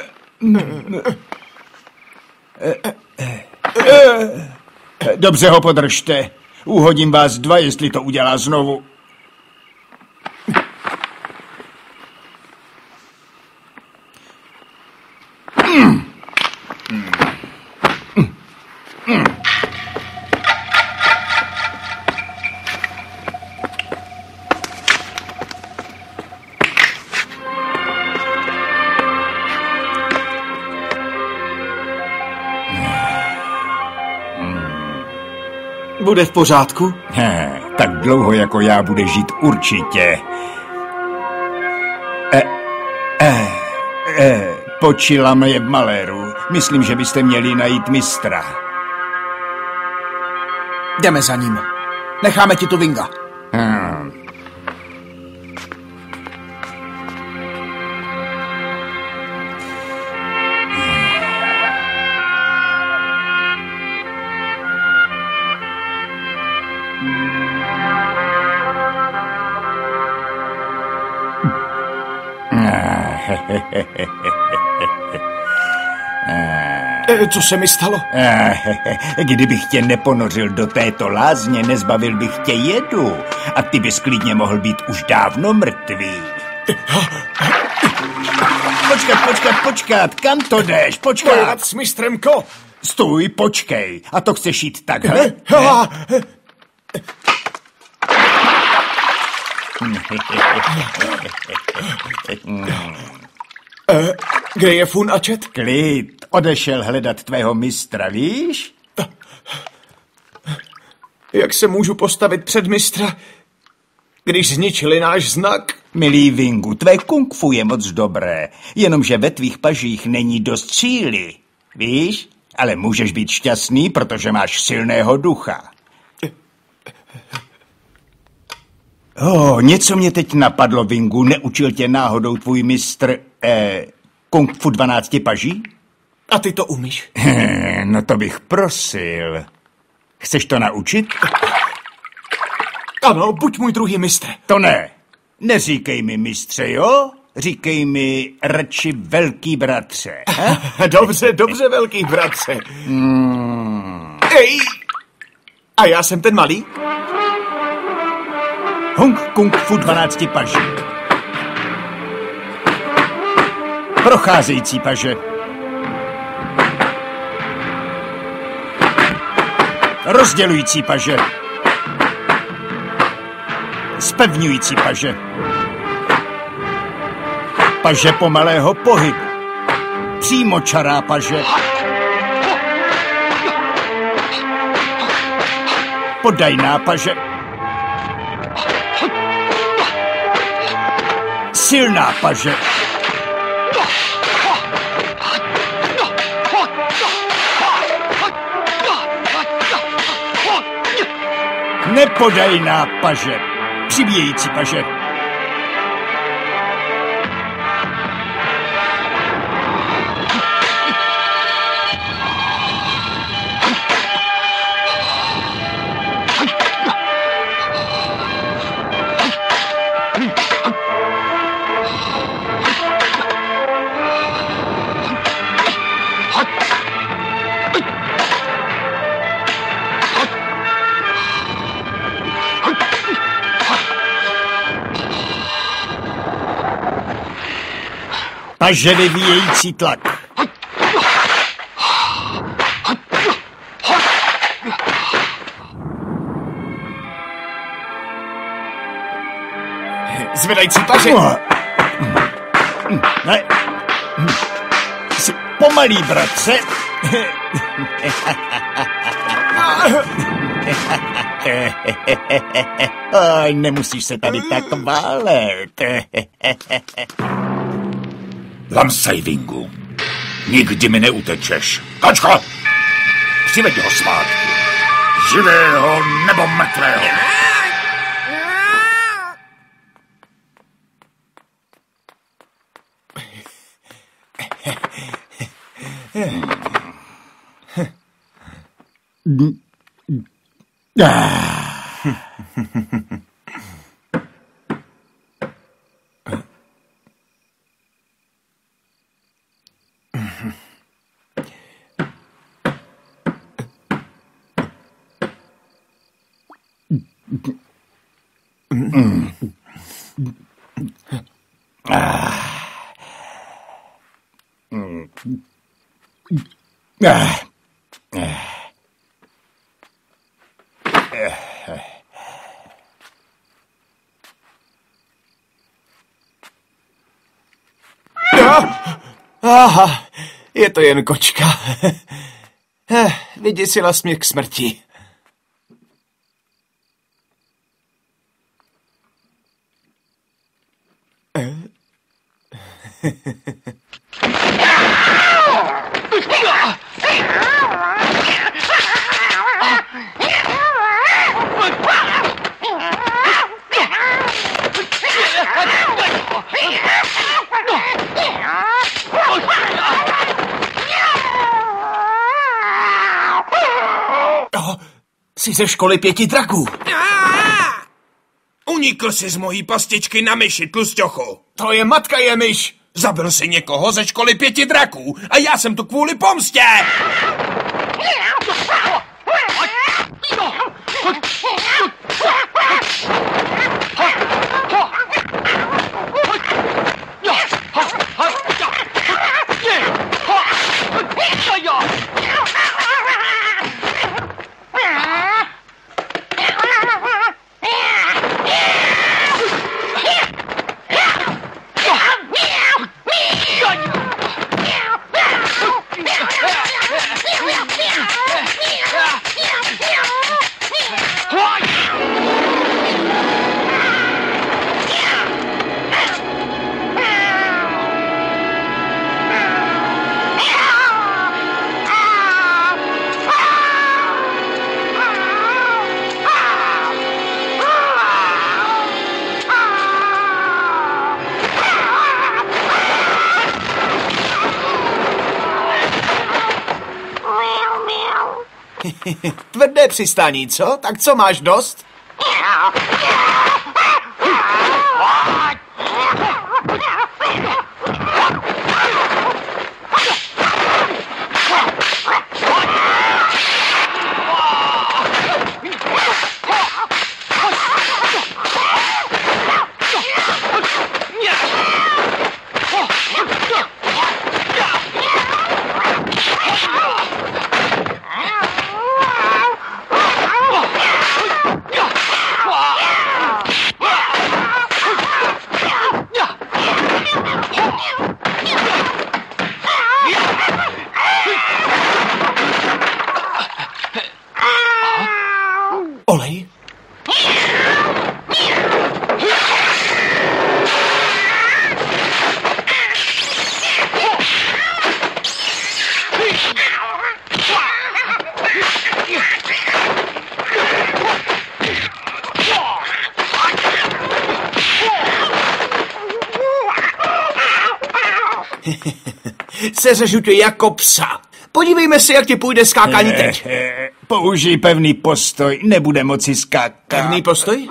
Dobře ho podržte. Uhodím vás dva, jestli to udělá znovu. Bude v pořádku? He, tak dlouho jako já bude žít určitě. E, e, e, počila mě v maléru. Myslím, že byste měli najít mistra. Jdeme za ním. Necháme ti tu Vinga. Hmm. Co se mi stalo? Kdybych tě neponořil do této lázně, nezbavil bych tě jedu. A ty bys klidně mohl být už dávno mrtvý. Počkat, počkat, počkat. Kam to jdeš? Počkat. Bojovat s mistrem Ko. Stůj, počkej. A to chceš jít takhle? E, kde je Fun Achet? Klid, odešel hledat tvého mistra, víš? Jak se můžu postavit před mistra, když zničili náš znak? Milý Vingu, tvé kung fu je moc dobré, jenomže ve tvých pažích není dost síly, víš? Ale můžeš být šťastný, protože máš silného ducha. Oh, něco mě teď napadlo, Vingu. Neučil tě náhodou tvůj mistr eh, kung fu dvanácti paží? A ty to umíš? No to bych prosil. Chceš to naučit? Ano, buď můj druhý mistr. To ne. Neříkej mi mistře, jo? Říkej mi radši velký bratře. Dobře, dobře, velký bratře. Hmm. Ej! A já jsem ten malý? Hong Kung Fu dvanácti paží. Procházející paže. Rozdělující paže. Zpevňující paže. Paže pomalého pohybu. Přímočará paže. Podajná paže. Silná paže. Nepodajná paže. Přibíjející paže. Paže vyvíjející tlak. Zvedající paže. Ne. Jsi pomalý, bratře. Aj, nemusíš se tady tak válet. Lamsajvingu, nikdy mi neutečeš. Kačko, přiveď ho zpátky. Živého nebo mrtvého. Aha, je to jen kočka. Vyděsila jsi mě k smrti. Jsi ze školy pěti draků. Unikl jsi z mojí pastičky na myši, tlusťochu. To je matka je myš. Zabil jsi někoho ze školy pěti draků a já jsem tu kvůli pomstě. Tvrdé přistání, co? Tak co, máš dost? Olej? Seřežu tě jako psa. Podívejme se, jak ti půjde skákání teď. Použij pevný postoj, nebude moci skákat. Pevný postoj?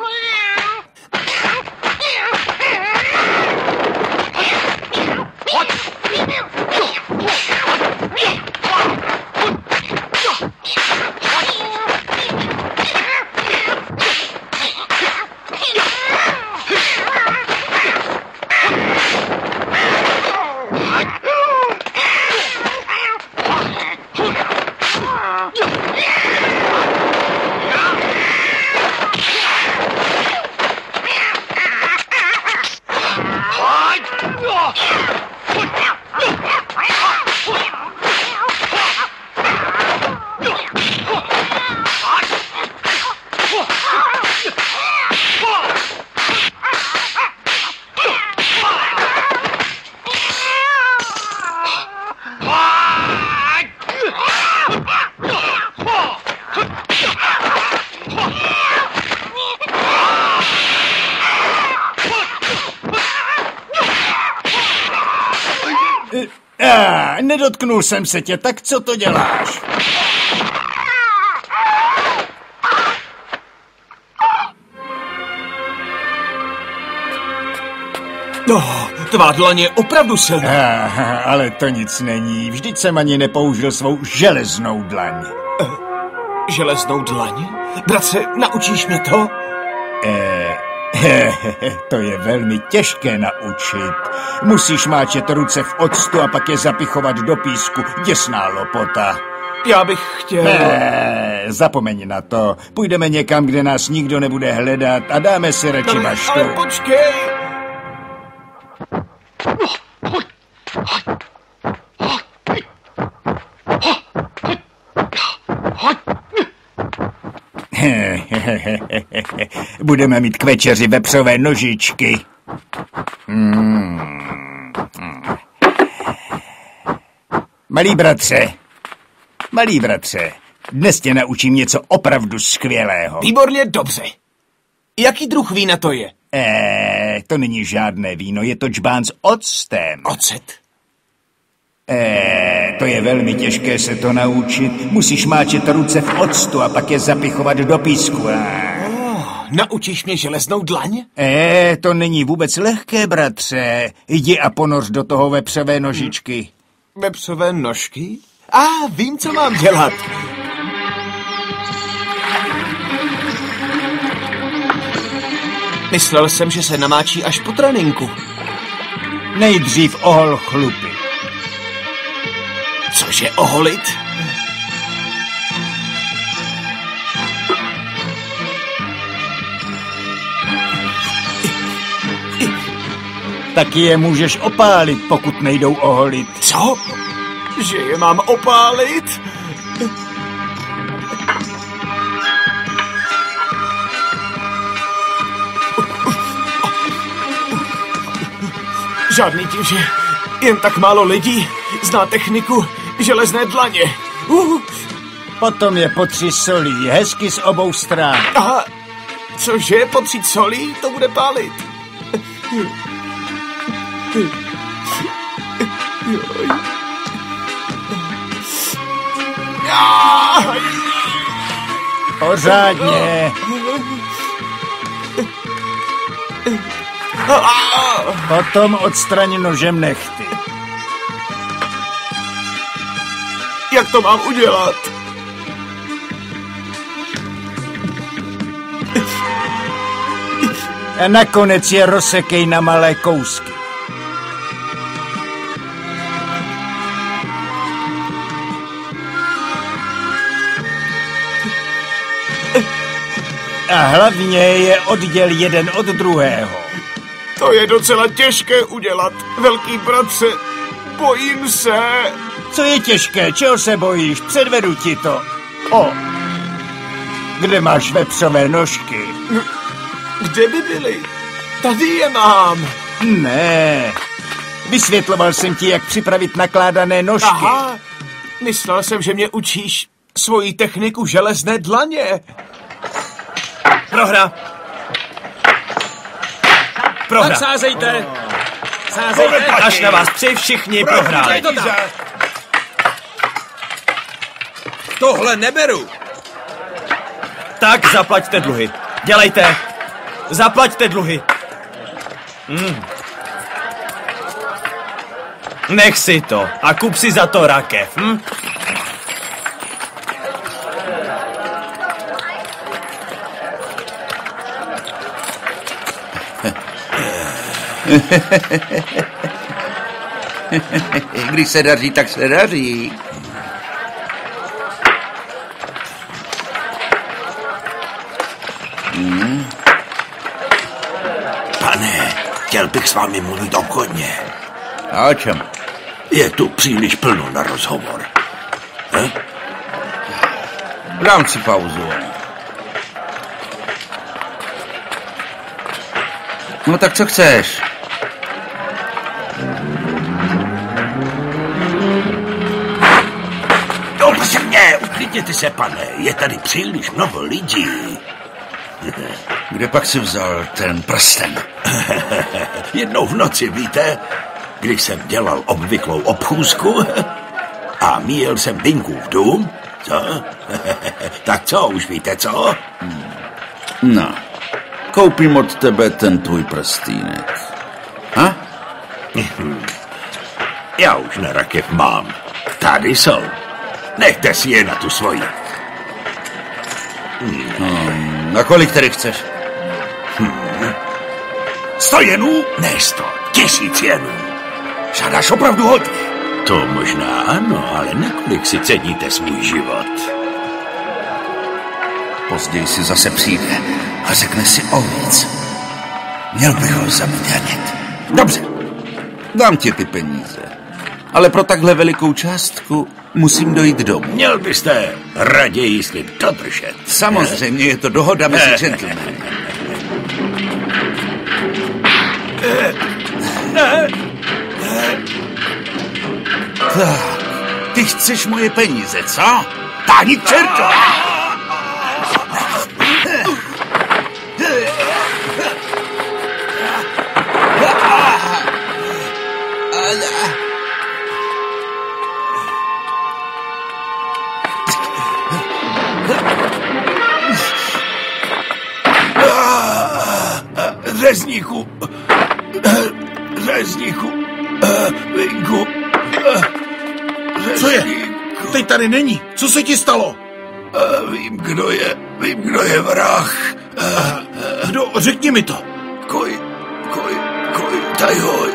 Dotknul jsem se tě, tak co to děláš? No, tvá dlaň je opravdu silná. Aha, ale to nic není. Vždyť jsem ani nepoužil svou železnou dlaň. Uh, železnou dlaň? Bratře, naučíš mě to? Eh, to je velmi těžké naučit. Musíš máčet ruce v octu a pak je zapichovat do písku. Děsná lopota. Já bych chtěl... Eh, zapomeň na to. Půjdeme někam, kde nás nikdo nebude hledat a dáme si radši no, baštu. Ale počkej! Budeme mít k večeři vepřové nožičky. Hmm. Malý bratře, malý bratře, dnes tě naučím něco opravdu skvělého. Výborně, dobře. Jaký druh vína to je? Eh, to není žádné víno, je to džbán s octem. Ocet? Eh, to je velmi těžké se to naučit. Musíš máčet ruce v octu a pak je zapichovat do písku. Oh, naučíš mě železnou dlaň? Eh, to není vůbec lehké, bratře. Jdi a ponoř do toho vepřové nožičky. Vepřové nožky? A ah, vím, co mám dělat. Myslel jsem, že se namáčí až po tréninku. Nejdřív ohol chlupy. Cože oholit? Taky je můžeš opálit, pokud nejdou oholit. Co? Že je mám opálit? Žádný tím, že jen tak málo lidí zná techniku železné dlaně. Uh. Potom je potři solí, hezky z obou stran. Aha, cože, potřít solí, to bude pálit. Pořádně. Potom odstraň nožem nechty. Jak to mám udělat? A nakonec je rozsekej na malé kousky. A hlavně je odděl jeden od druhého. To je docela těžké udělat, velký bratře. Bojím se. Co je těžké? Čeho se bojíš? Předvedu ti to. O, kde máš vepřové nožky? Kde by byly? Tady je mám. Ne. Vysvětloval jsem ti, jak připravit nakládané nožky. Aha, myslel jsem, že mě učíš svoji techniku železné dlaně. Prohra. Prohra. Tak sázejte. Sázejte. Až na vás tři všichni prohráli. Tohle neberu. Tak zaplaťte dluhy. Dělejte. Zaplaťte dluhy. Hmm. Nech si to a kup si za to rakev. Hm? Když se daří, tak se daří. Hmm. Pane, chtěl bych s vámi mluvit obchodně. A o čem? Je tu příliš plno na rozhovor. Hm? Dám si pauzu. No tak co chceš? No, prosím mě, uklidněte se, pane. Je tady příliš mnoho lidí. Kde pak si vzal ten prsten? Jednou v noci, víte, když jsem dělal obvyklou obchůzku, A míjel jsem Bingův dům, co? Tak co, už víte co? No, koupím od tebe ten tvůj prstýnek. Ha? Já už na rakev mám. Tady jsou. Nechte si je na tu svoji. Hmm, na kolik tedy chceš? Hmm. Sto jenů? Ne sto. Tisíc jenů. Žádáš opravdu hodně. To možná ano, ale nakolik si ceníte svůj život? Později si zase přijde a řekne si o víc. Měl bych ho zaměnit. Dobře, dám ti ty peníze. Ale pro takhle velikou částku musím dojít domů. Měl byste raději slib dodržet. Samozřejmě je to dohoda mezi gentlemany. Tak, ty chceš moje peníze, co? Táhni k čertu! Řezníku, řezníku, Vinku, co je? Teď tady není. Co se ti stalo? Vím, kdo je, vím, kdo je vrah. Kdo? Řekni mi to. Koj, koj, koj, tajhoj.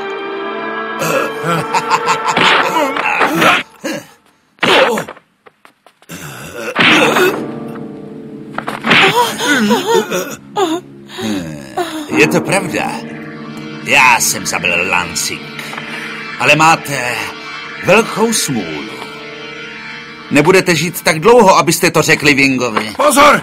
Je to pravda. Já jsem zabil Lansing. Ale máte velkou smůlu. Nebudete žít tak dlouho, abyste to řekli Wingovi. Pozor!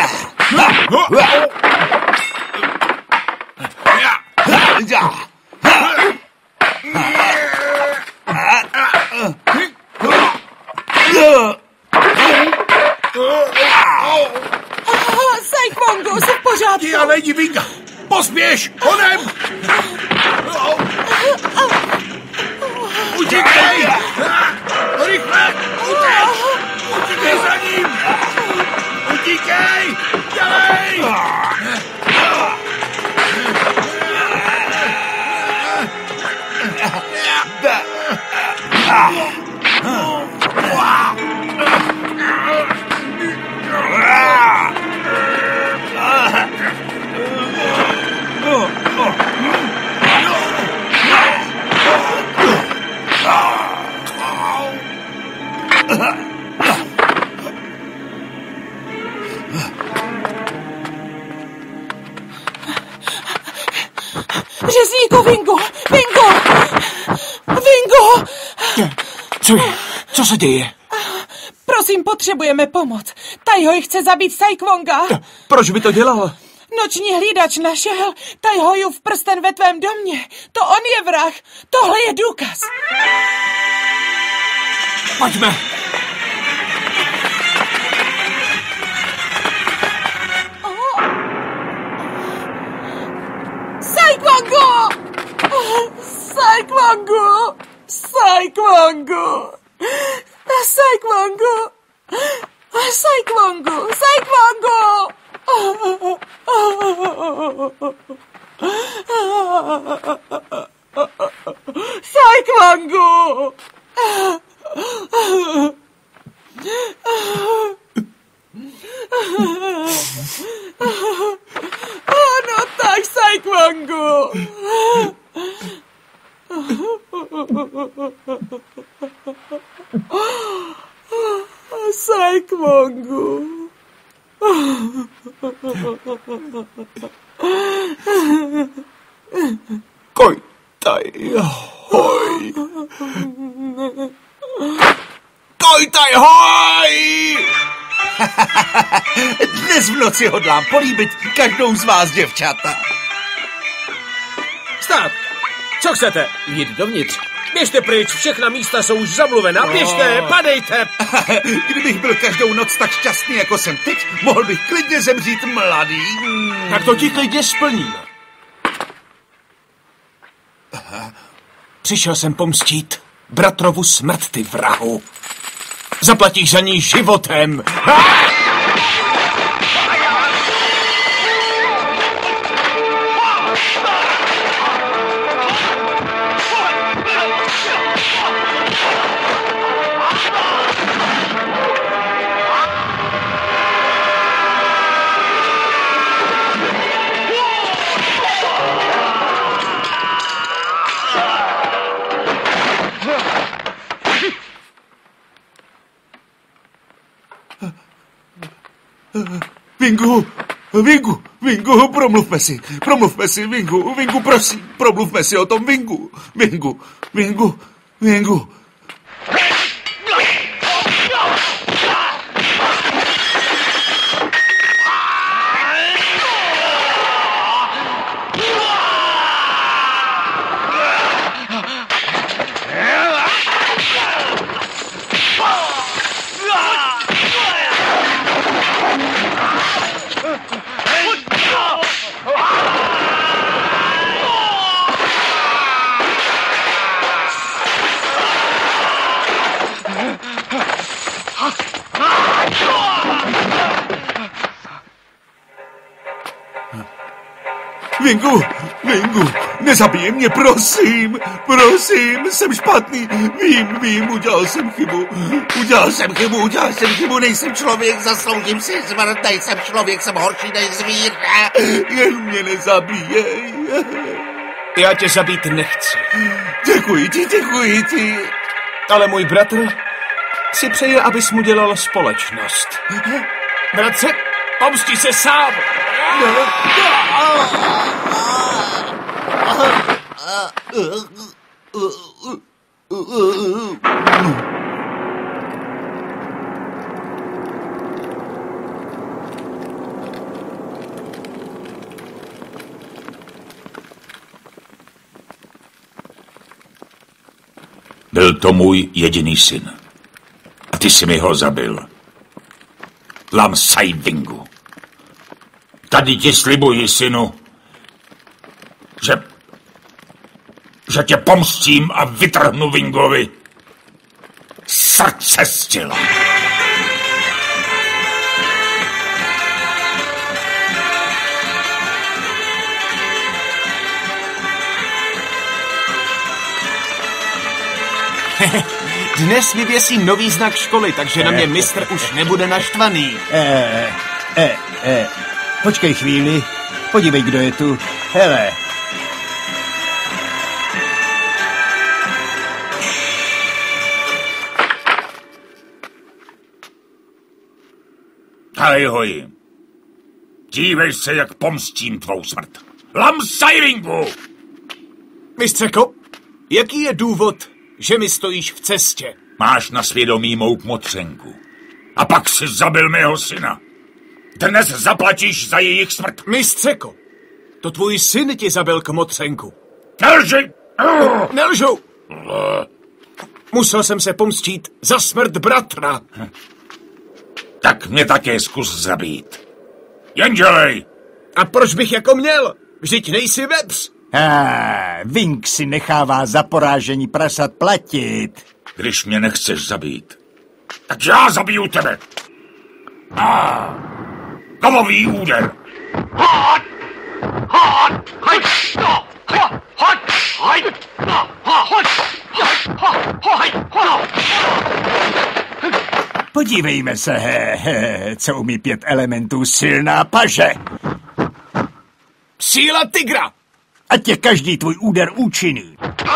Saikwongo, jsi v pořádku? Já nejdi Winga! Pospěš! Honem! Utíkej! Rychle! Utíkej! Utíkej za ním! Utíkej! Dělej! Řezníku, Wingo! Wingo! Wingo! Co je? Co se děje? Prosím, potřebujeme pomoc. Tajhoj chce zabít Saikwonga. Proč by to dělal? Noční hlídač našel Tajhojův prsten ve tvém domě. To on je vrah. Tohle je důkaz. Pojďme. Saikwongo! Saikwongo! Saikwongo! Saikwongo! Saikwongo! Saikwongo! Saikwongo! Ano, tak, Saikwongo! Saikwongo! Koj, tajhoj! Koj, tajhoj! Dnes v noci hodlám políbit každou z vás, děvčata. Stát! Co chcete? Jít dovnitř. Běžte pryč, všechna místa jsou už zamluvená. Běžte, padejte! Kdybych byl každou noc tak šťastný, jako jsem teď, mohl bych klidně zemřít mladý. Tak to ti klidně splním. Přišel jsem pomstít bratrovu smrt, ty vrahu. Zaplatíš za ní životem. Vingu, Vingu, Vingu, promluvme si, promluvme si, Vingu, Vingu, prosím, promluvme si o tom, Vingu, Vingu, Vingu, Vingu. Vingu, Vingu, nezabij mě, prosím, prosím, jsem špatný, vím, vím, udělal jsem chybu, udělal jsem chybu, udělal jsem chybu, nejsem člověk, zasloužím si smrt, nejsem člověk, jsem horší než zvíře, jen mě nezabíjej. Já tě zabít nechci. Děkuji ti, děkuji ti. Ale můj bratr si přeje, abys mu dělal společnost. Bratře, pomstí se sám. Byl to můj jediný syn. A ty jsi mi ho zabil. Lam Sai Vingu. Tady ti slibuji, synu, že, že tě pomstím a vytrhnu Vingovi srdce z těla. Dnes vyvěsím nový znak školy, takže na mě mistr už nebude naštvaný. Eh, eh, eh, počkej chvíli, podívej, kdo je tu. Hele. Dej hoji. Dívej se, jak pomstím tvou smrt. Lam Sai Vingu! Mistřeko, jaký je důvod, že mi stojíš v cestě? Máš na svědomí mou kmotřenku. A pak si zabil mého syna. Dnes zaplatíš za jejich smrt. Mistřeko, to tvůj syn ti zabil kmotřenku. Nelži! Nelžu! Musel jsem se pomstít za smrt bratra. Tak mě také zkus zabít. Jen dělej! A proč bych jako měl? Vždyť nejsi vepř. Ah, Ving si nechává za porážení prasat platit. Když mě nechceš zabít, tak já zabiju tebe. Ah, kovový úder. Podívejme se, he, he, co umí pět elementů silná paže. Síla tygra! Ať je každý tvůj úder účinný.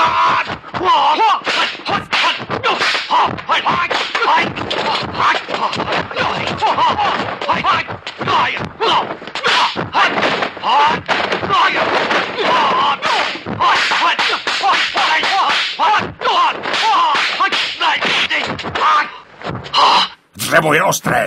Dřevo je ostré.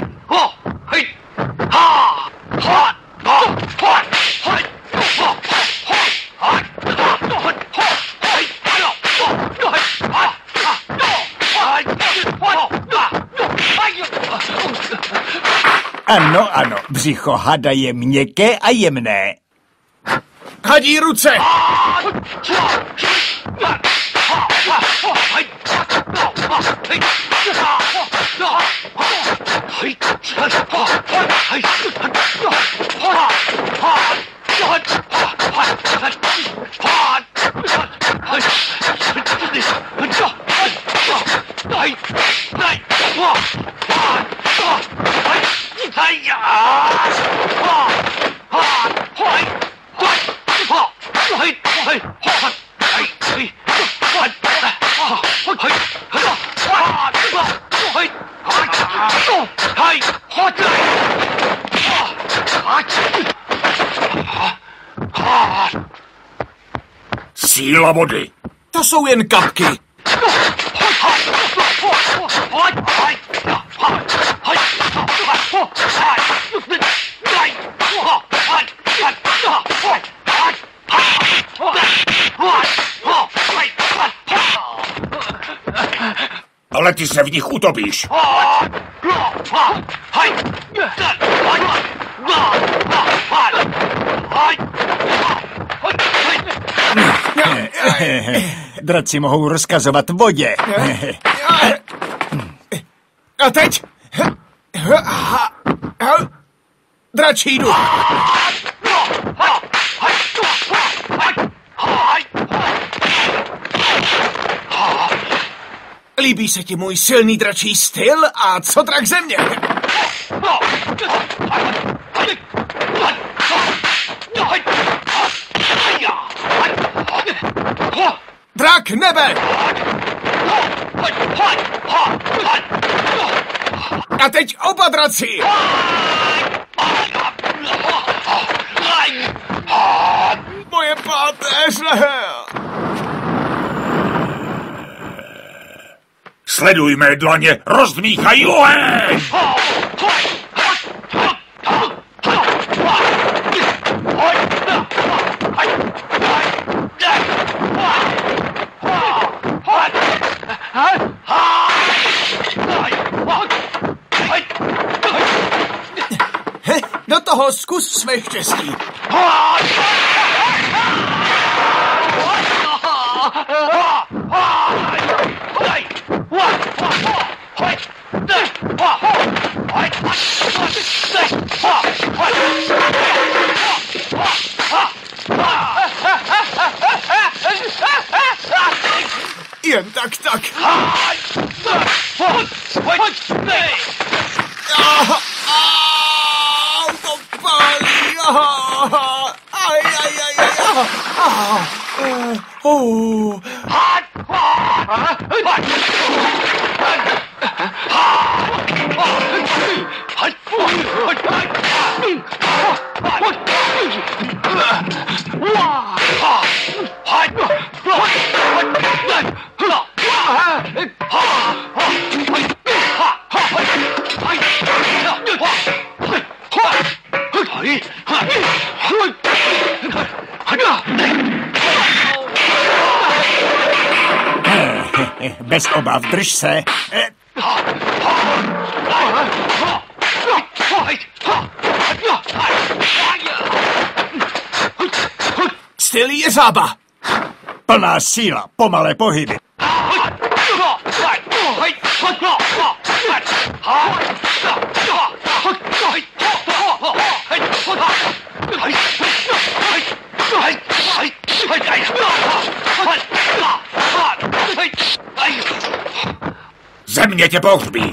Ano, ano, břicho hada je měkké a jemné. Hadí ruce! Síla vody. To jsou jen kapky. Ale ty se v nich utopíš. Draci mohou rozkazovat vodě. A teď? Dračí duch. Líbí se ti můj silný dračí styl a co drak země? Drak nebe! A teď oba draci! Moje páteře! Sleduj mé dlaně, rozdmíchají oheň! Do toho zkus své štěstí. Jen tak, tak. To pálí. Aj, aj, aj, aj. Oh. Bez obav, drž se. Styl je zába. Plná síla, pomalé pohyby. Země tě pohřbí.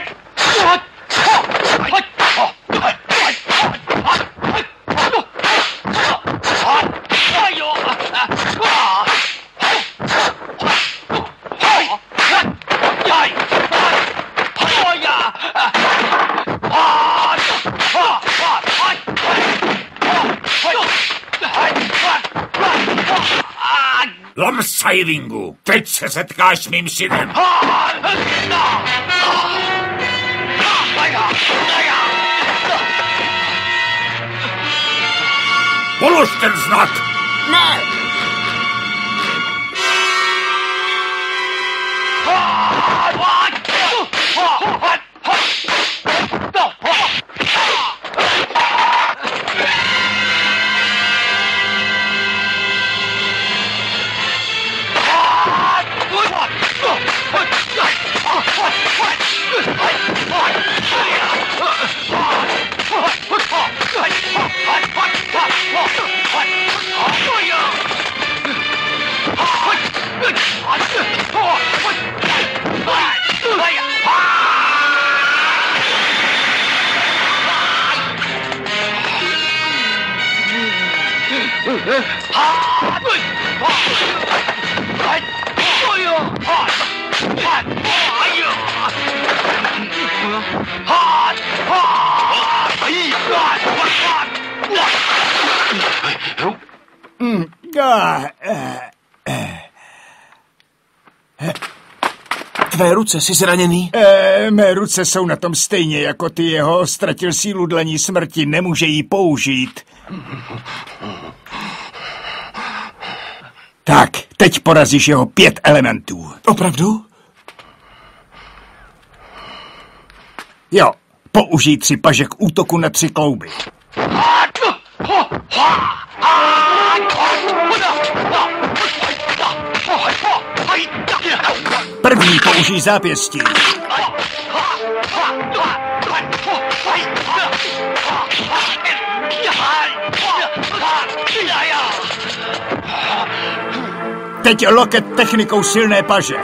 Lamsailingu, teď se setkáš s mým synem. Polož ten znak! Ne! Tvé ruce, jsi zraněný? E, mé ruce jsou na tom stejně jako ty jeho. Ztratil sílu dlaní smrti, nemůže jí použít. Tak, teď porazíš jeho pět elementů. Opravdu? Jo, použij tři paže k útoku na tři klouby. První použij zápěstí. Teď loket technikou silné paže.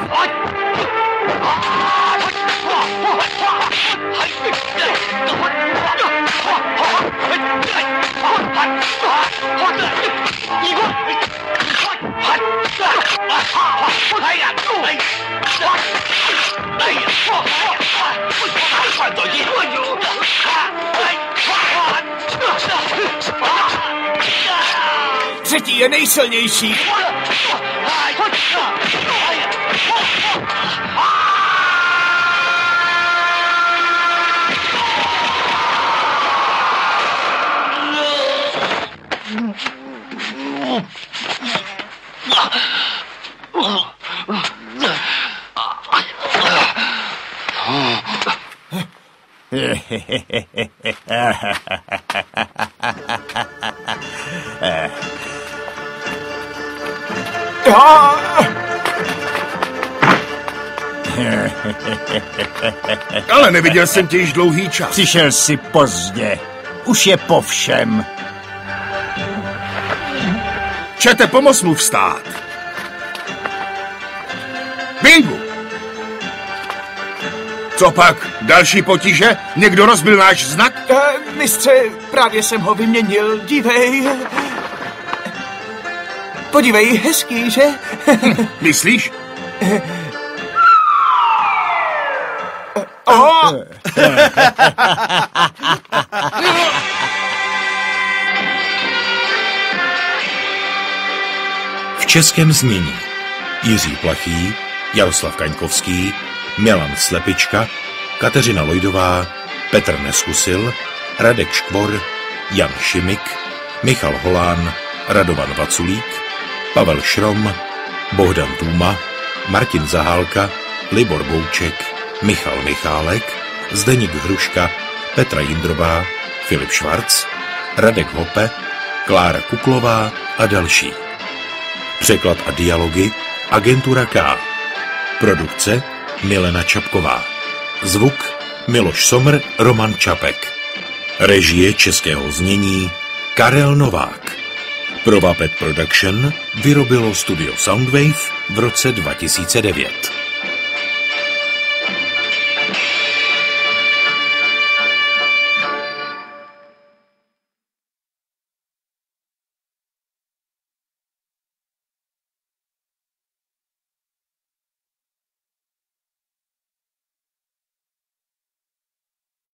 Třetí je nejsilnější. Ale neviděl jsem tě již dlouhý čas. Přišel jsi pozdě. Už je po všem. Čete, pomoz mu vstát. Bingu! Co pak? Další potíže? Někdo rozbil náš znak? Uh, mistře, právě jsem ho vyměnil. Dívej. Podívej, hezký, že? Myslíš? Oh! V českém znění Jiří Plachý, Jaroslav Kaňkovský, Milan Slepička, Kateřina Lojdová, Petr Neskusil, Radek Škvor, Jan Šimik, Michal Holán, Radovan Vaculík, Pavel Šrom, Bohdan Tůma, Martin Zahálka, Libor Bouček, Michal Michálek, Zdeněk Hruška, Petra Jindrová, Filip Švarc, Radek Hope, Klára Kuklová a další. Překlad a dialogy Agentura K. Produkce Milena Čapková. Zvuk Miloš Somr, Roman Čapek. Režie českého znění Karel Novák. Pro Vapet Production vyrobilo studio Soundwave v roce dva tisíce devět.